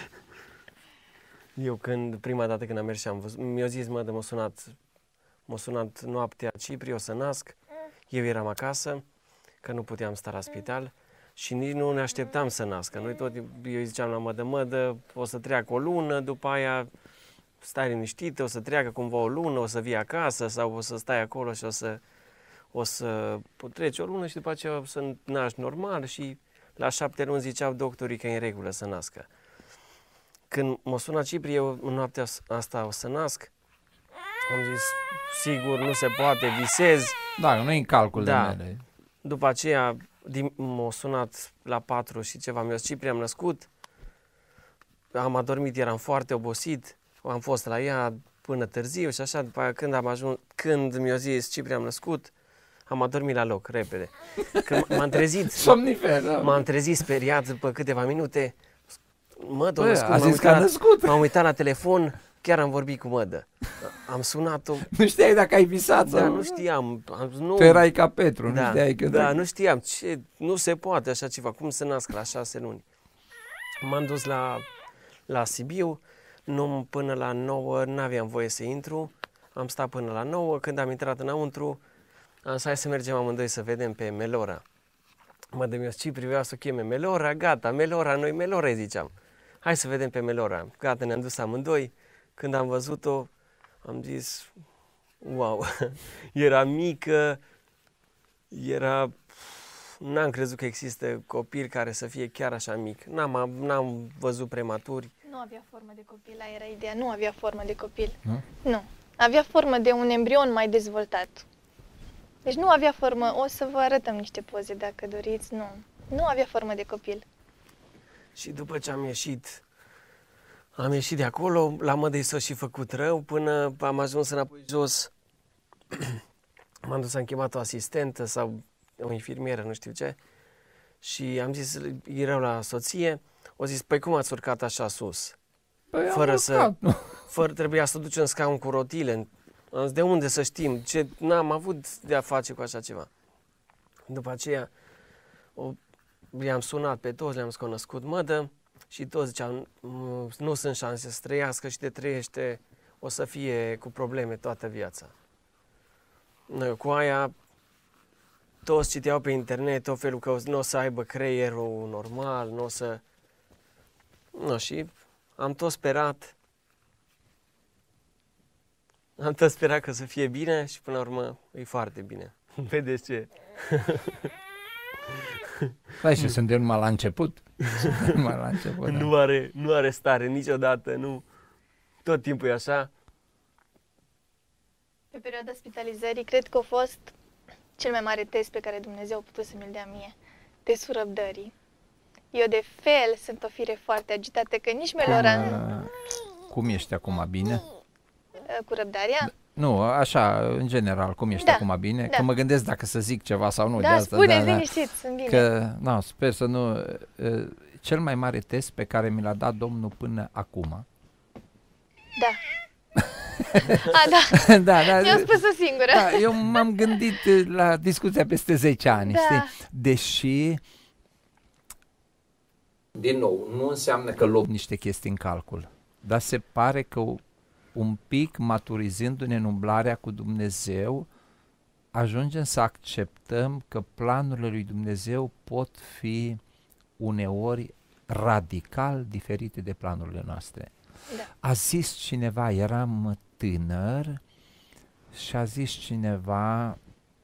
Eu când, prima dată când am mers și am văzut, mi-a zis, mă, de m-a sunat, m-a sunat noaptea Cipriu, o să nasc. Eu eram acasă, că nu puteam sta la spital și nici nu ne așteptam să nască. Noi tot, eu ziceam la mădă, mădă, o să treacă o lună, după aia stai liniștită, o să treacă cumva o lună, o să vii acasă sau o să stai acolo și o să, o să treci o lună și după aceea o să naști normal și la șapte luni ziceau doctorii că e în regulă să nască. Când m-a sunat Cipriu, eu în noaptea asta o să nasc, am zis, sigur, nu se poate, visez. Da, nu e în calcul da. de mele. După aceea m-a sunat la patru și ceva, mi-a zis, Cipriu, am născut, am adormit, eram foarte obosit, am fost la ea până târziu și așa, după aia când am ajuns, când mi-a zis, Cipriu, am născut, am adormit la loc, repede. Când m-am trezit, somnifer, da. M-am trezit speriat după câteva minute, mădă, Bă, a zis că a născut. M-am uitat la telefon, chiar am vorbit cu mădă. Am sunat-o. Nu știai dacă ai visat da, sau... nu știam. Nu... Tu erai ca Petru, da, nu știai că... Da, nu știam. Ce... Nu se poate așa ceva. Cum să nasc la șase luni? M-am dus la, la Sibiu. Nu, până la nouă n-aveam voie să intru. Am stat până la nouă. Când am intrat înăuntru, am zis, hai să mergem amândoi să vedem pe Melora. Mă dă-mi Cipriu, vreau să o cheme Melora. Gata, Melora, noi Melora ziceam. Hai să vedem pe Melora. Gata, ne-am dus amândoi. Când am văzut-o, am zis, wow, era mică, era, n-am crezut că există copil care să fie chiar așa mic. N-am, n-am văzut prematuri. Nu avea formă de copil, aia era ideea, nu avea formă de copil. Nu? Nu. Avea formă de un embrion mai dezvoltat. Deci nu avea formă, o să vă arătăm niște poze dacă doriți, nu. Nu avea formă de copil. Și după ce am ieșit, am ieșit de acolo, la mădăi s-a și făcut rău până am ajuns înapoi jos. M-am dus, am chemat o asistentă sau o infirmieră, nu știu ce, și am zis, e rău la soție, o zis, păi cum ați urcat așa sus? Păi fără să, urcat, nu? fără, trebuia să ducem în scaun cu rotile. Am zis, de unde să știm? Ce, n-am avut de a face cu așa ceva. După aceea, o, i-am sunat pe toți, le-am zis că au născut mădă și toți ziceau, nu sunt șanse să trăiască și te trăiește, o să fie cu probleme toată viața. Noi cu aia, toți citeau pe internet tot felul că nu o să aibă creierul normal, nu o să... No, și am tot sperat, am tot sperat că să fie bine și până la urmă e foarte bine. Vedeți ce? Stai și suntem numai la început. numai la început, da. Nu are, nu are stare niciodată, nu. Tot timpul e așa. Pe perioada spitalizării, cred că a fost cel mai mare test pe care Dumnezeu a putut să mi-l dea mie. Testul răbdării. Eu de fel sunt o fire foarte agitată, că nici Melora... Cum, cum ești acum, bine? Cu răbdarea? Nu, așa, în general, cum ești da, acum, bine? Da. Că mă gândesc dacă să zic ceva sau nu. Da, de asta, spune, da, liniștit, sunt bine. Că, na, sper să nu... cel mai mare test pe care mi l-a dat Domnul până acum. Da. A, da. da, da. Mi-am spus-o singură. Da, eu m-am gândit la discuția peste zece ani, Da. știi? Deși, din nou, nu înseamnă că luăm niște chestii în calcul, dar se pare că un pic maturizându-ne în umblarea cu Dumnezeu, ajungem să acceptăm că planurile lui Dumnezeu pot fi uneori radical diferite de planurile noastre. Da. A zis cineva, eram tânăr și a zis cineva,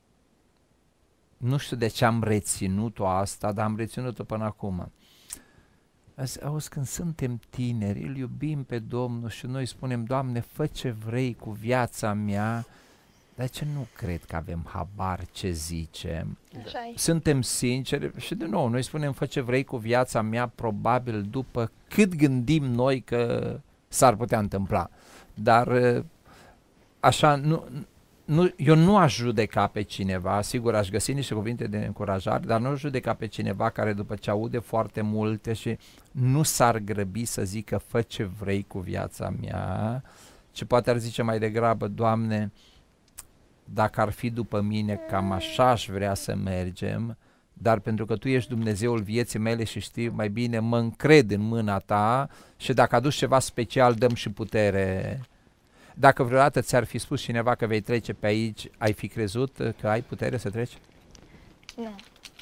nu știu de ce am reținut-o asta, dar am reținut-o până acum. A zis, auzi, când suntem tineri, îl iubim pe Domnul și noi spunem, Doamne, fă ce vrei cu viața mea, dar ce nu cred că avem habar ce zicem. Așa-i. Suntem sinceri și din nou, noi spunem, fă ce vrei cu viața mea, probabil după cât gândim noi că s-ar putea întâmpla. Dar așa, nu, nu, eu nu aș judeca pe cineva, sigur aș găsi niște cuvinte de încurajare, dar nu aș judeca pe cineva care după ce aude foarte multe și nu s-ar grăbi să zică fă ce vrei cu viața mea, ci poate ar zice mai degrabă, Doamne, dacă ar fi după mine, cam așa aș vrea să mergem, dar pentru că Tu ești Dumnezeul vieții mele și știi mai bine, mă încred în mâna Ta și dacă aduci ceva special, dăm și putere. Dacă vreodată ți-ar fi spus cineva că vei trece pe aici, ai fi crezut că ai putere să treci? Nu.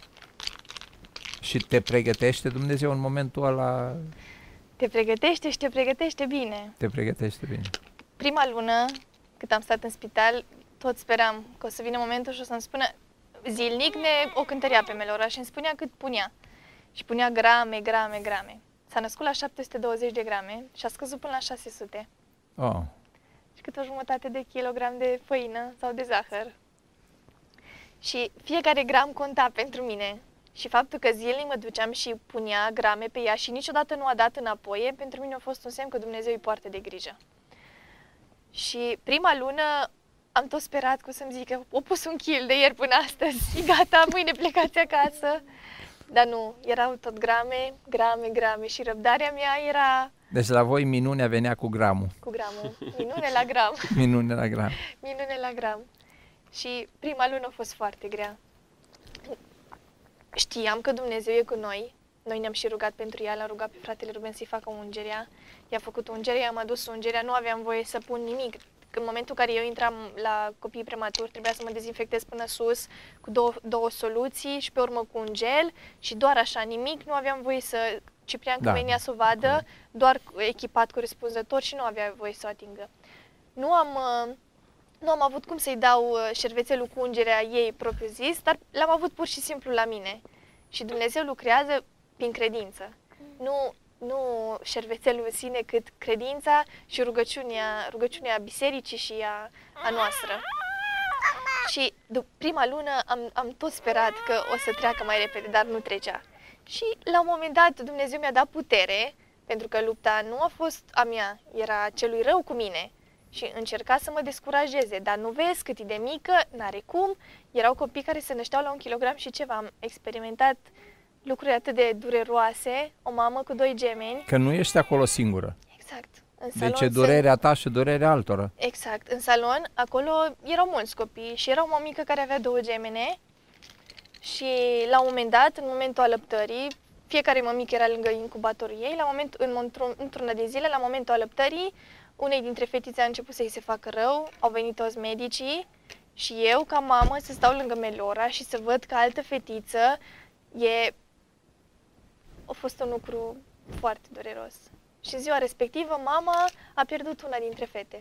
Și te pregătește Dumnezeu în momentul ăla? Te pregătește și te pregătește bine. Te pregătește bine. Prima lună, cât am stat în spital, tot speram că o să vină momentul și o să-mi spună, zilnic ne o cântărea pe Melora și îmi spunea cât punea. Și punea grame, grame, grame. S-a născut la șapte sute douăzeci de grame și a scăzut până la șase sute. Oh. Și cât o jumătate de kilogram de făină sau de zahăr. Și fiecare gram conta pentru mine. Și faptul că zilnic mă duceam și punea grame pe ea și niciodată nu a dat înapoi, pentru mine a fost un semn că Dumnezeu îi poartă de grijă. Și prima lună am tot sperat că o să-mi zică, o pus un kil de ieri până astăzi, gata, mâine plecați acasă. Dar nu, erau tot grame, grame, grame și răbdarea mea era... Deci la voi minunea venea cu gramul. Cu gramul, minune la gram. Minune la gram. Minune la gram. Și prima lună a fost foarte grea. Știam că Dumnezeu e cu noi. Noi ne-am și rugat pentru ea, l-am rugat pe fratele Ruben să-i facă ungerea. I-a făcut ungerea, i-am adus ungerea, nu aveam voie să pun nimic. În momentul în care eu intram la copii prematuri, trebuia să mă dezinfectez până sus cu două, două soluții și pe urmă cu un gel și doar așa, nimic, nu aveam voie să... Ciprian Da. când venea să o vadă, doar echipat corespunzător și nu avea voie să o atingă. Nu am, uh, nu am avut cum să-i dau uh, șervețelul cu ungerea ei propriu zis, dar l-am avut pur și simplu la mine. Și Dumnezeu lucrează prin credință. Nu, nu șervețelul în sine, cât credința și rugăciunea, rugăciunea bisericii și a, a noastră. Și după prima lună am, am tot sperat că o să treacă mai repede, dar nu trecea. Și la un moment dat Dumnezeu mi-a dat putere, pentru că lupta nu a fost a mea, era celui rău cu mine. Și încerca să mă descurajeze, dar nu vezi cât e de mică, n-are cum. Erau copii care se nășteau la un kilogram și ceva. Am experimentat lucruri atât de dureroase, o mamă cu doi gemeni. Că nu ești acolo singură. Exact. În salon Deci e durerea ta și durerea altora. Exact. În salon, acolo erau mulți copii și era o mămică care avea două gemene. Și la un moment dat, în momentul alăptării, fiecare mămică era lângă incubatorul ei, la moment, în, într-una din zile, la momentul alăptării, unei dintre fetițe a început să-i se facă rău, au venit toți medicii și eu, ca mamă, să stau lângă Melora și să văd că altă fetiță e... a fost un lucru foarte dureros. Și în ziua respectivă, mama a pierdut una dintre fete.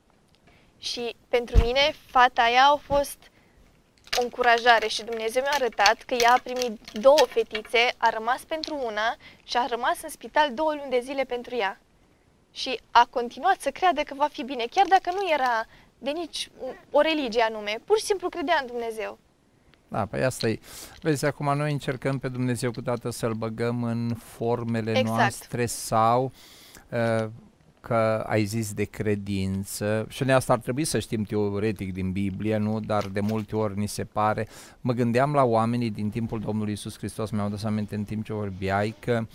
Și pentru mine, fata aia a fost o încurajare și Dumnezeu mi-a arătat că ea a primit două fetițe, a rămas pentru una și a rămas în spital două luni de zile pentru ea. Și a continuat să creadă că va fi bine, chiar dacă nu era de nici o religie anume, pur și simplu credea în Dumnezeu. Da, păi asta e. Vezi, acum noi încercăm pe Dumnezeu cu toată să-L băgăm în formele Exact. noastre sau uh, că ai zis de credință și noi asta ar trebui să știm teoretic din Biblie, nu? Dar de multe ori ni se pare. Mă gândeam la oamenii din timpul Domnului Iisus Hristos, mi-au dat aminte în timp ce vorbeai că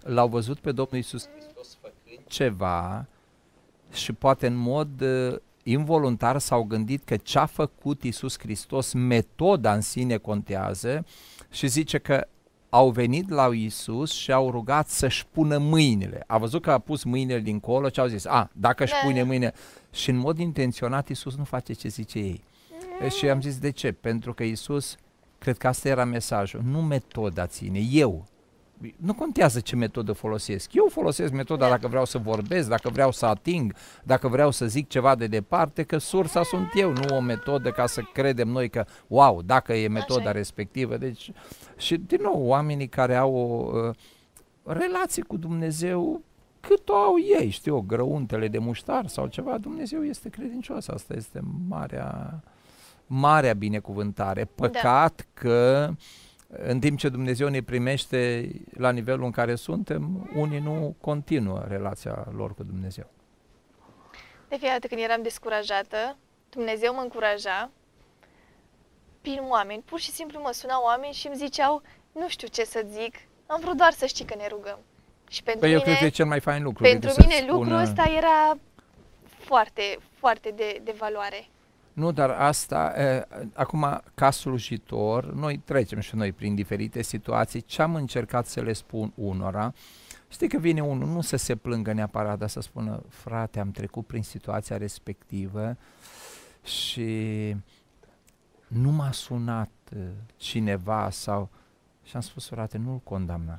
l-au văzut pe Domnul Iisus Hristos făcând ceva și poate în mod uh, involuntar s-au gândit că ce a făcut Iisus Hristos, metoda în sine contează și zice că au venit la Iisus și au rugat să-și pună mâinile. A văzut că a pus mâinile dincolo și au zis, a, dacă își pune mâine. Și în mod intenționat Iisus nu face ce zice ei. Mm. Și am zis, de ce? Pentru că Iisus, cred că asta era mesajul, nu metoda ține, eu. Nu contează ce metodă folosesc. Eu folosesc metoda dacă vreau să vorbesc, dacă vreau să ating, dacă vreau să zic ceva de departe, că sursa sunt eu, nu o metodă ca să credem noi că, wow, dacă e metoda respectivă. Deci, și din nou, oamenii care au o uh, relație cu Dumnezeu, cât o au ei, știu, grăuntele de muștar sau ceva, Dumnezeu este credincios, asta este marea, marea binecuvântare. Păcat da. Că în timp ce Dumnezeu ne primește la nivelul în care suntem, unii nu continuă relația lor cu Dumnezeu. De fiecare dată când eram descurajată, Dumnezeu mă încuraja prin oameni. Pur și simplu mă sunau oameni și îmi ziceau, nu știu ce să zic, am vrut doar să știi că ne rugăm. Și pentru păi mine, eu cred că e cel mai fain lucru. Pentru mine spună... lucrul ăsta era foarte, foarte de, de valoare. Nu, dar asta, e, acum, ca slujitor, noi trecem și noi prin diferite situații. Ce am încercat să le spun unora, știi că vine unul, nu să se plângă neapărat, dar să spună, frate, am trecut prin situația respectivă și nu m-a sunat cineva sau... Și am spus, frate, nu-l condamna.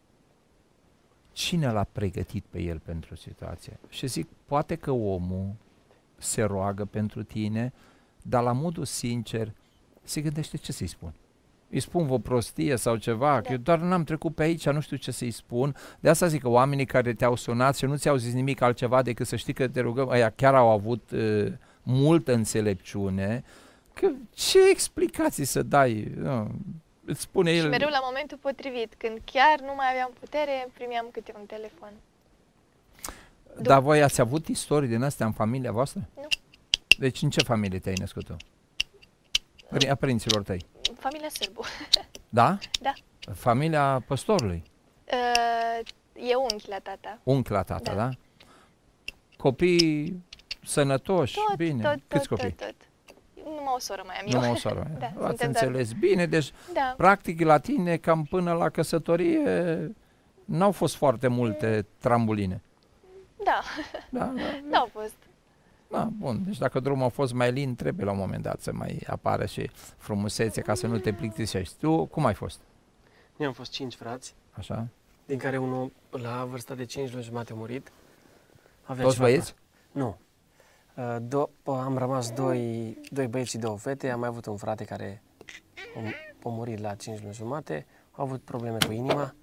Cine l-a pregătit pe el pentru situație? Și zic, poate că omul se roagă pentru tine, dar la modul sincer se gândește ce să-i spun. Îi spun o prostie sau ceva, da. Că eu doar n-am trecut pe aici, nu știu ce să-i spun. De asta zic că oamenii care te-au sunat și nu ți-au zis nimic altceva decât să știi că te rugăm, aia chiar au avut uh, multă înțelepciune, că ce explicații să dai? Uh, îți spune el... Și mereu la momentul potrivit, când chiar nu mai aveam putere, primeam câte un telefon. Dar voi ați avut istorii din astea în familia voastră? Nu. Deci în ce familie te-ai născut tu? A părinților tăi? Familia Sârbu. Da? Da. Familia păstorului? Uh, e unchi la tata. Unchi la tata, da? da? Copii sănătoși, tot, bine. Tot, Câți tot, copii? Tot, tot. Numai o soră mai am eu. Numai o soră mai am. Da, ați înțeles doar... bine, deci da. Practic la tine cam până la căsătorie n-au fost foarte multe trambuline. Da. Da, da. N-au fost. Da, bun, deci dacă drumul a fost mai lin, trebuie la un moment dat să mai apară și frumusețe ca să nu te plictisești. Tu cum ai fost? Noi am fost cinci frați. Așa? Din care unul la vârsta de cinci luni jumate a murit. Avea Toți băieți? Nu. Do am rămas doi, doi băieți și două fete. Am mai avut un frate care a, a murit la cinci luni jumate. A avut probleme cu inima.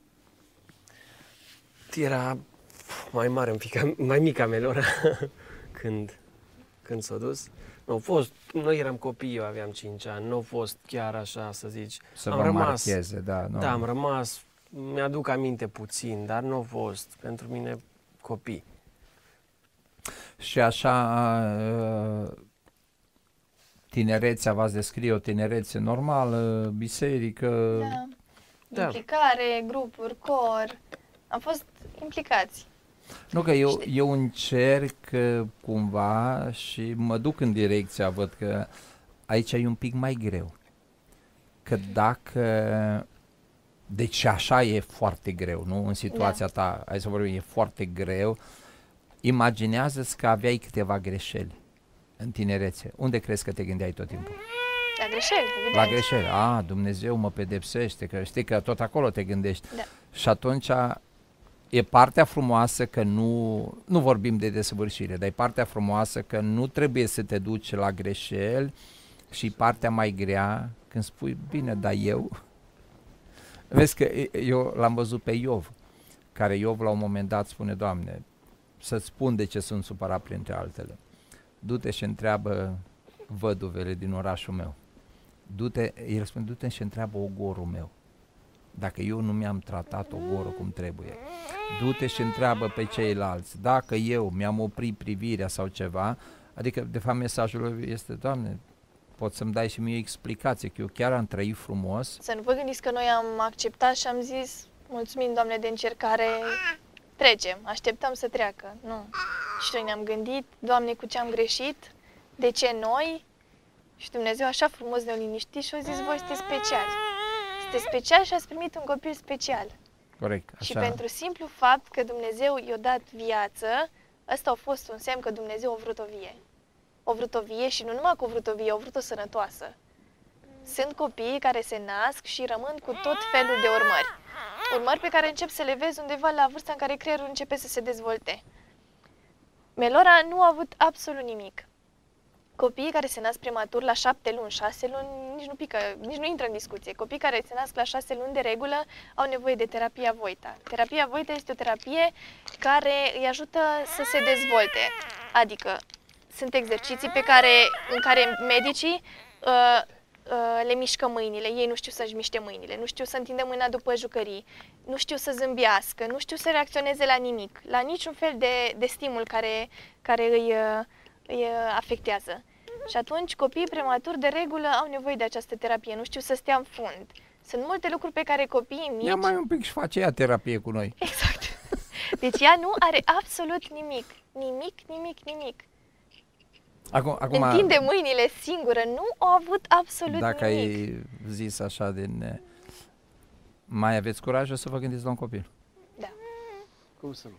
Era mai mare un pic, mai mică Melora când, când s-a dus. Nu, fost, noi eram copii, eu aveam cinci ani, nu a fost chiar așa să zici. Să am vă rămas, marcheze, da. Nu. Da, am rămas, mi-aduc aminte puțin, dar nu a fost pentru mine copii. Și așa, tinerețea, v-ați descrie o tinerețe normală, biserică? Da. Da. Implicare, grupuri, cor, am fost implicați. Nu, că eu, eu încerc cumva și mă duc în direcția, văd că aici e un pic mai greu. Că dacă... Deci așa e foarte greu, nu? În situația da. ta, hai să vorbim, e foarte greu. Imaginează-ți că aveai câteva greșeli în tinerețe. Unde crezi că te gândeai tot timpul? La greșeli, evident. La greșeli. A, Dumnezeu mă pedepsește, că știi că tot acolo te gândești. Da. Și atunci e partea frumoasă că nu, nu vorbim de desăvârșire, dar e partea frumoasă că nu trebuie să te duci la greșeli și partea mai grea când spui, bine, dar eu... Vezi că eu l-am văzut pe Iov, care Iov la un moment dat spune, Doamne, să-ți spun de ce sunt supărat printre altele. Du-te și întreabă văduvele din orașul meu. Du-te, el spune, du-te și întreabă ogorul meu. Dacă eu nu mi-am tratat ogorul cum trebuie. Du-te și întreabă pe ceilalți. Dacă eu mi-am oprit privirea sau ceva, adică de fapt mesajul este, Doamne, poți să-mi dai și mie o explicație, că eu chiar am trăit frumos. Să nu vă gândiți că noi am acceptat și am zis, mulțumim, Doamne, de încercare, trecem, așteptăm să treacă. Nu. Și noi ne-am gândit, Doamne, cu ce am greșit, de ce noi? Și Dumnezeu așa frumos ne-a liniștit și a zis, voi sunteți speciali. Sunteți speciali și ați primit un copil special. Corect, așa. Și pentru simplu fapt că Dumnezeu i-a dat viață, ăsta a fost un semn că Dumnezeu a vrut o vie. A vrut o vie și nu numai că a vrut o vie, a vrut o sănătoasă. Sunt copii care se nasc și rămân cu tot felul de urmări. Urmări pe care încep să le vezi undeva la vârsta în care creierul începe să se dezvolte. Melora nu a avut absolut nimic. Copiii care se nasc prematur la șapte luni, șase luni, nici nu pică, nici nu intră în discuție. Copiii care se nasc la șase luni de regulă au nevoie de terapia Voita. Terapia Voita este o terapie care îi ajută să se dezvolte. Adică sunt exerciții pe care, în care medicii uh, uh, le mișcă mâinile. Ei nu știu să-și miște mâinile, nu știu să întindă mâna după jucării, nu știu să zâmbească, nu știu să reacționeze la nimic, la niciun fel de, de stimul care, care îi, uh, îi afectează. Și atunci copiii prematuri de regulă au nevoie de această terapie, nu știu să stea în fund. Sunt multe lucruri pe care copiii mici... Ia mai un pic și face ea terapie cu noi. Exact. Deci ea nu are absolut nimic. Nimic, nimic, nimic. Acum, acum Întinde mâinile singură, nu a avut absolut dacă nimic. ai zis așa din... Mai aveți curajul să vă gândiți la un copil? Da. Cum să nu?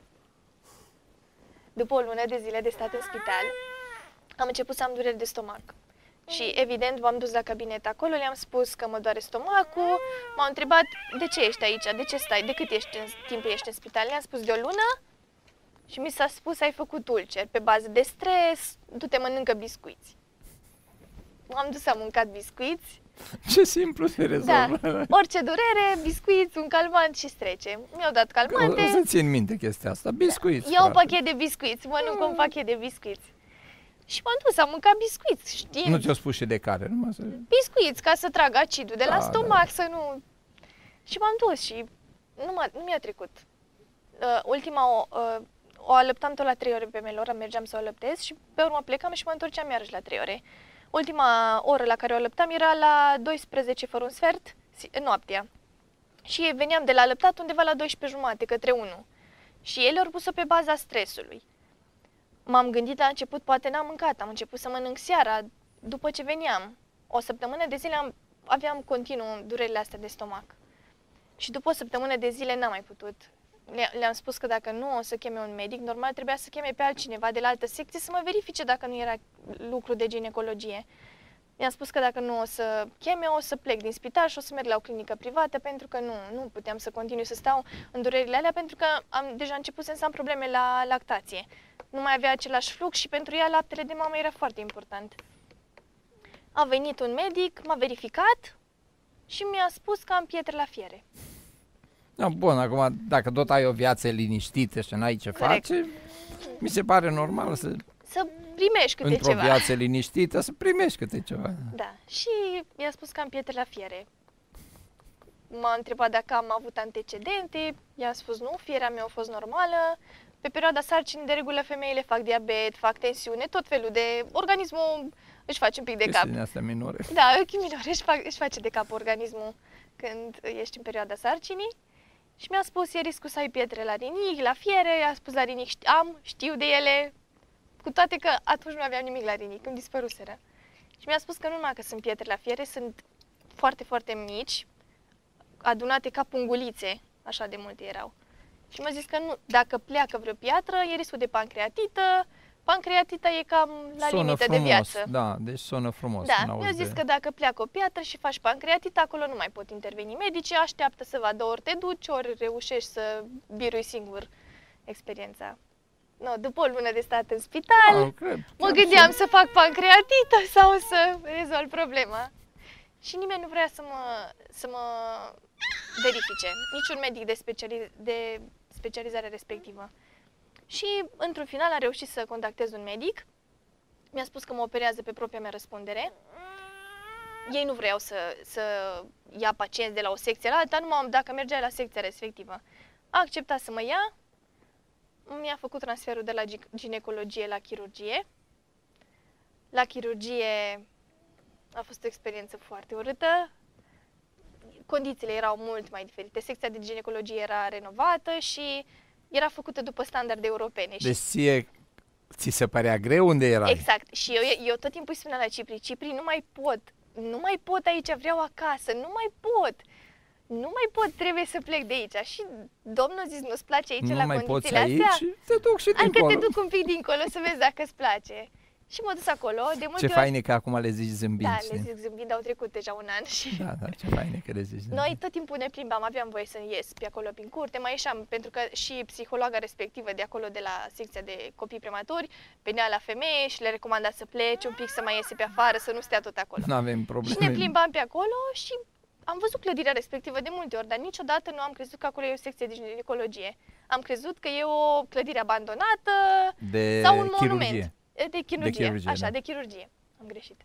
După o lună de zile de stat în spital, am început să am dureri de stomac. Și evident m-am dus la cabinet acolo, le-am spus că mă doare stomacul, m-au întrebat de ce ești aici, de ce stai, de cât ești în, timp ești în spital. Le-am spus de o lună și mi s-a spus ai făcut ulcer pe bază de stres, du-te mănâncă biscuiți. M-am dus, am mâncat biscuiți. Ce simplu se rezolvă. Da, orice durere, biscuiți, un calmant și trece. Mi-au dat calmante. O să țin minte chestia asta, biscuiți. Iau un frate. pachet de biscuiți, mănânc un pachet de biscuiți. Și m-am dus, am mâncat biscuiți, știi? Nu ți-o spus și de care, numai să... Biscuiți, ca să trag acidul de la Da, stomac, să nu... Și m-am dus și nu, m-a, nu mi-a trecut. Uh, ultima, o, uh, o alăptam tot la trei ore pe Melora, mergeam să o alăptez și pe urmă plecam și mă întorceam iarăși la trei ore. Ultima oră la care o alăptam era la douăsprezece fără un sfert, noaptea. Și veneam de la alăptat undeva la douăsprezece jumate, către unu. Și ele au pus-o pe baza stresului. M-am gândit la început, poate n-am mâncat, am început să mănânc seara, după ce veneam. O săptămână de zile am, aveam continuu durerile astea de stomac. Și după o săptămână de zile n-am mai putut. Le- le-am spus că dacă nu o să cheme un medic, normal trebuia să cheme pe altcineva de la altă secție să mă verifice dacă nu era lucru de ginecologie. Mi-am spus că dacă nu o să cheme, o să plec din spital și o să merg la o clinică privată, pentru că nu, nu puteam să continui să stau în durerile alea, pentru că am deja început să am probleme la lactație. Nu mai avea același flux și pentru ea laptele de mamă era foarte important. A venit un medic, m-a verificat și mi-a spus că am pietre la fiere. Da, bun, acum, dacă tot ai o viață liniștită și n-ai ce Corect. face, mi se pare normal să, Să primești câte într-o ceva. viață liniștită, să primești câte ceva. Da, și mi-a spus că am pietre la fiere. M-a întrebat dacă am avut antecedente, i-am spus nu, fierea mea a fost normală. Pe perioada sarcinii, de regulă, femeile fac diabet, fac tensiune, tot felul de... Organismul își face un pic de cap. Chestiunea astea minore. Da, ochii minori își, fac, își face de cap organismul când ești în perioada sarcinii. Și mi-a spus, e riscul să ai pietre la rinic, la fiere, i-a spus la rinic, ști- am, știu de ele, cu toate că atunci nu aveam nimic la rinic, îmi dispăruseră. Și mi-a spus că nu numai că sunt pietre la fiere, sunt foarte, foarte mici, adunate ca pungulițe, așa de multe erau. Și mi-a zis că nu, dacă pleacă vreo piatră, e riscul de pancreatită, pancreatita e cam la Sună limită frumos, de viață. da, deci sună frumos. Da, când mi-a auzi zis de- că dacă pleacă o piatră și faci pancreatită, acolo nu mai pot interveni medicii, așteaptă să vadă ori te duci, ori reușești să birui singur experiența. No, după o lună de stat în spital, Ah, cred, mă chiar gândeam să- să fac pancreatită sau să rezolv problema. Și nimeni nu vrea să mă, să mă verifice, niciun medic de, speciali- de specializare respectivă. Și într-un final am reușit să contactez un medic. Mi-a spus că mă operează pe propria mea răspundere. Ei nu vreau să, să ia pacienți de la o secție la alta, numai dacă mergea la secția respectivă. A acceptat să mă ia, mi-a făcut transferul de la gi- ginecologie la chirurgie. La chirurgie a fost o experiență foarte urâtă. condițiile erau mult mai diferite. Secția de ginecologie era renovată și era făcută după standarde europene. Deci și ție, ți se părea greu unde erai? Exact. Și eu, eu tot timpul îi spuneam la Cipri, Cipri, nu mai pot, nu mai pot aici, vreau acasă, nu mai pot. Nu mai pot, trebuie să plec de aici. Și domnul a zis, nu-ți place aici nu la mai condițiile poți aici, astea? te duc și Hai dincolo. că te duc un pic dincolo să vezi dacă îți place. Și m-am dus acolo, de multe Ce ori... fain e că acum le zici zâmbind. Da, știi? le zic zâmbind, au trecut deja un an și... Da, da, ce fain e că le zici zâmbind. Noi tot timpul ne plimbam, aveam voie să ies pe acolo prin curte, mai ieșeam, pentru că și psihologa respectivă de acolo, de la secția de copii prematuri, venea la femeie și le recomanda să plece un pic, să mai iese pe afară, să nu stea tot acolo. Nu avem probleme. Și ne plimbam pe acolo și am văzut clădirea respectivă de multe ori, dar niciodată nu am crezut că acolo e o secție de ginecologie. Am crezut că e o clădire abandonată de sau un chirurgie. monument. De chirurgie, de chirurgie așa, da. de chirurgie. Am greșit.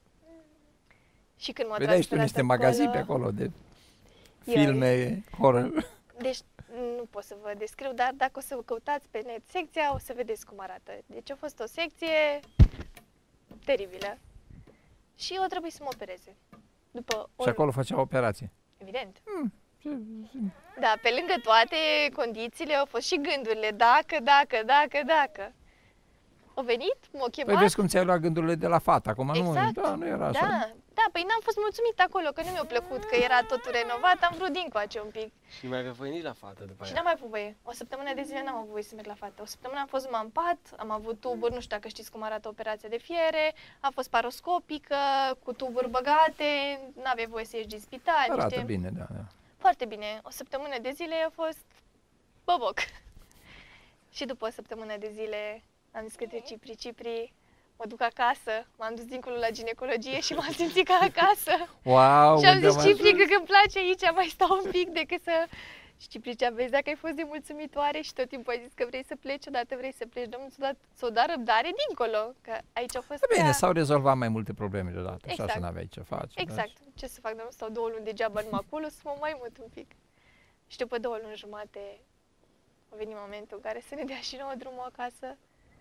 Și când m-a Vedeai tu transferat niște acolo, magazini pe acolo de Eu- filme horror. Deci nu pot să vă descriu, dar dacă o să vă căutați pe net secția, o să vedeți cum arată. Deci a fost o secție teribilă. Și eu trebuie să mă opereze. După o... Și acolo făcea operație. Evident. Hmm. Da, pe lângă toate condițiile au fost și gândurile, dacă, dacă, dacă, dacă. Au venit, m-au chemat. Păi vezi cum ți-ai luat gândurile de la fată, acum Exact. nu, da, nu era așa. Da, da, păi n-am fost mulțumit acolo, că nu mi-a plăcut, că era totul renovat, am vrut dincoace un pic. Și mai aveai venit la fată după Și aia. n-am mai avut voie. O săptămână de zile n-am avut voie să merg la fată. O săptămână am fost numai în pat, am avut tuburi, nu știu dacă știți cum arată operația de fiere, a fost paroscopică, cu tuburi băgate, n-aveai voie să ieși din spital. Arată niște... bine, da, da. Foarte bine. O săptămână de zile a fost boboc. Și după o săptămână de zile am zis către Cipri, Cipri, mă duc acasă, m-am dus dincolo la ginecologie și m-am simțit ca acasă. Wow, Și am unde zis, am Cipri, ajuns? cred că îmi place aici, mai stau un pic decât să... Și Cipri zicea, vezi, dacă ai fost de mulțumitoare și tot timpul ai zis că vrei să pleci, odată vrei să pleci, Domnul ți-o dat, ți-o dat răbdare dincolo, că aici a fost Da, bine, prea... s-au rezolvat mai multe probleme deodată, așa Exact. să n-aveai ce face. Exact. Ce să fac, dar nu stau două luni degeaba numai acolo, să mă mai mut un pic. Și după două luni jumate a venit momentul în care să ne dea și nouă drumul acasă.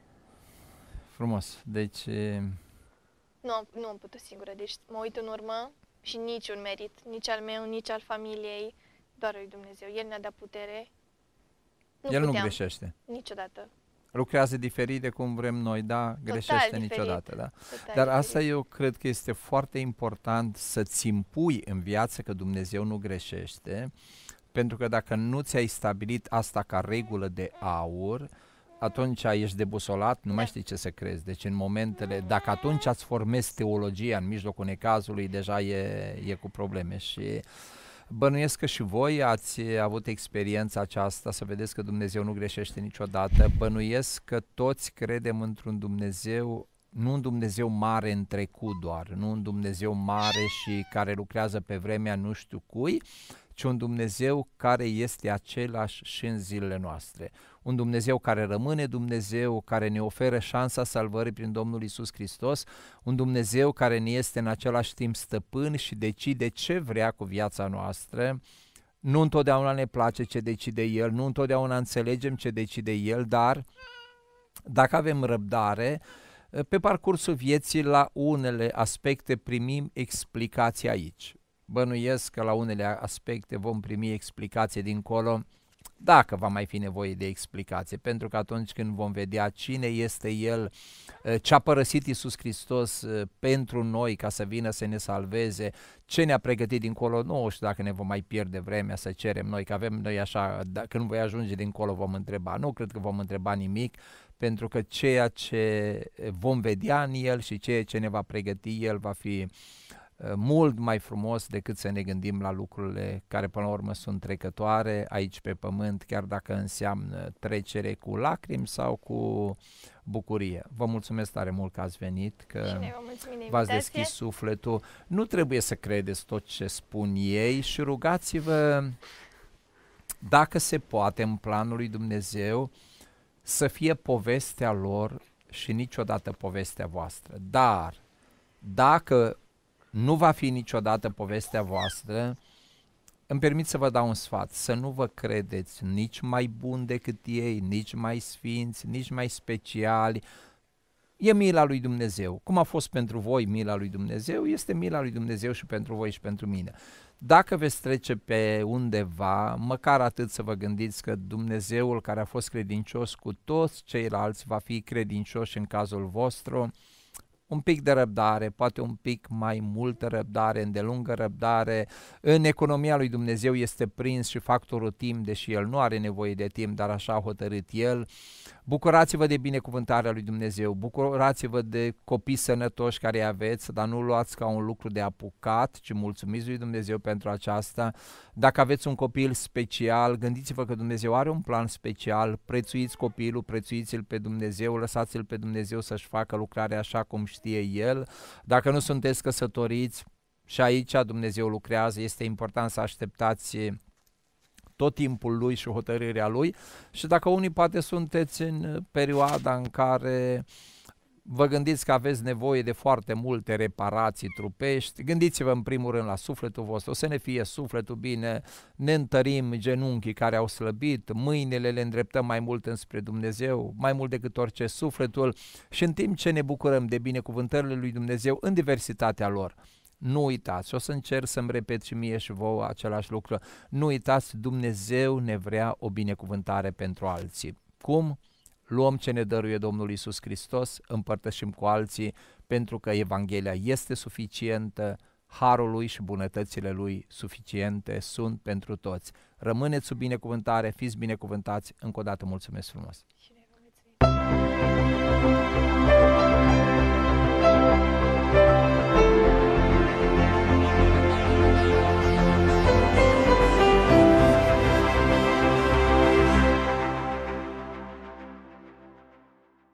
Frumos, deci... e, Nu, am- nu am putut singură, deci mă uit în urmă și niciun merit, nici al meu, nici al familiei, doar lui Dumnezeu. El ne-a dat putere. Nu El nu puteam, greșește. niciodată. Lucrează diferit de cum vrem noi, da, greșește diferit. niciodată, da. Total Dar asta diferit. eu cred că este foarte important să-ți impui în viață că Dumnezeu nu greșește, pentru că dacă nu ți-ai stabilit asta ca regulă de aur, atunci ești debusolat, nu mai Da. știi ce să crezi. Deci în momentele, dacă atunci ați formezi teologia în mijlocul necazului, deja e, e cu probleme și bănuiesc că și voi ați avut experiența aceasta, să vedeți că Dumnezeu nu greșește niciodată. Bănuiesc că toți credem într-un Dumnezeu, nu un Dumnezeu mare în trecut doar, nu un Dumnezeu mare și care lucrează pe vremea nu știu cui, ci un Dumnezeu care este același și în zilele noastre. Un Dumnezeu care rămâne Dumnezeu, care ne oferă șansa salvării prin Domnul Iisus Hristos, un Dumnezeu care ne este în același timp stăpân și decide ce vrea cu viața noastră. Nu întotdeauna ne place ce decide El, nu întotdeauna înțelegem ce decide El, dar dacă avem răbdare, pe parcursul vieții la unele aspecte primim explicații aici. Bănuiesc că la unele aspecte vom primi explicație dincolo, dacă va mai fi nevoie de explicație, pentru că atunci când vom vedea cine este El, ce a părăsit Iisus Hristos pentru noi ca să vină să ne salveze, ce ne-a pregătit dincolo, nu știu dacă ne vom mai pierde vremea să cerem noi, că avem noi așa, când voi ajunge dincolo vom întreba, nu cred că vom întreba nimic, pentru că ceea ce vom vedea în El și ceea ce ne va pregăti El va fi mult mai frumos decât să ne gândim la lucrurile care până la urmă sunt trecătoare aici pe pământ, chiar dacă înseamnă trecere cu lacrimi sau cu bucurie. Vă mulțumesc tare mult că ați venit, că Și noi vă mulțumim de v-ați invitație. deschis sufletul. Nu trebuie să credeți tot ce spun ei și rugați-vă, dacă se poate, în planul lui Dumnezeu, să fie povestea lor și niciodată povestea voastră. Dar dacă nu va fi niciodată povestea voastră, îmi permit să vă dau un sfat, să nu vă credeți nici mai buni decât ei, nici mai sfinți, nici mai speciali. E mila lui Dumnezeu. Cum a fost pentru voi mila lui Dumnezeu, este mila lui Dumnezeu și pentru voi și pentru mine. Dacă veți trece pe undeva, măcar atât să vă gândiți că Dumnezeul care a fost credincios cu toți ceilalți va fi credincios și în cazul vostru. Un pic de răbdare, poate un pic mai multă răbdare, îndelungă răbdare. În economia lui Dumnezeu este prins și factorul timp, deși El nu are nevoie de timp, dar așa a hotărât El. Bucurați-vă de binecuvântarea lui Dumnezeu, bucurați-vă de copii sănătoși care îi aveți, dar nu luați ca un lucru de apucat, ci mulțumiți lui Dumnezeu pentru aceasta. Dacă aveți un copil special, gândiți-vă că Dumnezeu are un plan special, prețuiți copilul, prețuiți-l pe Dumnezeu, lăsați-l pe Dumnezeu să-și facă lucrarea așa cum știe El. Dacă nu sunteți căsătoriți, și aici Dumnezeu lucrează, este important să așteptați tot timpul Lui și hotărârea Lui. Și dacă unii poate sunteți în perioada în care vă gândiți că aveți nevoie de foarte multe reparații trupești, gândiți-vă în primul rând la sufletul vostru, să ne fie sufletul bine, ne întărim genunchii care au slăbit, mâinile le îndreptăm mai mult înspre Dumnezeu, mai mult decât orice sufletul, și în timp ce ne bucurăm de binecuvântările lui Dumnezeu în diversitatea lor. Nu uitați, și o să încerc să-mi repet și mie și vouă același lucru, nu uitați, Dumnezeu ne vrea o binecuvântare pentru alții. Cum? Luăm ce ne dăruie Domnul Iisus Hristos, împărtășim cu alții, pentru că Evanghelia este suficientă, harul Lui și bunătățile Lui suficiente sunt pentru toți. Rămâneți sub binecuvântare, fiți binecuvântați, încă o dată mulțumesc frumos!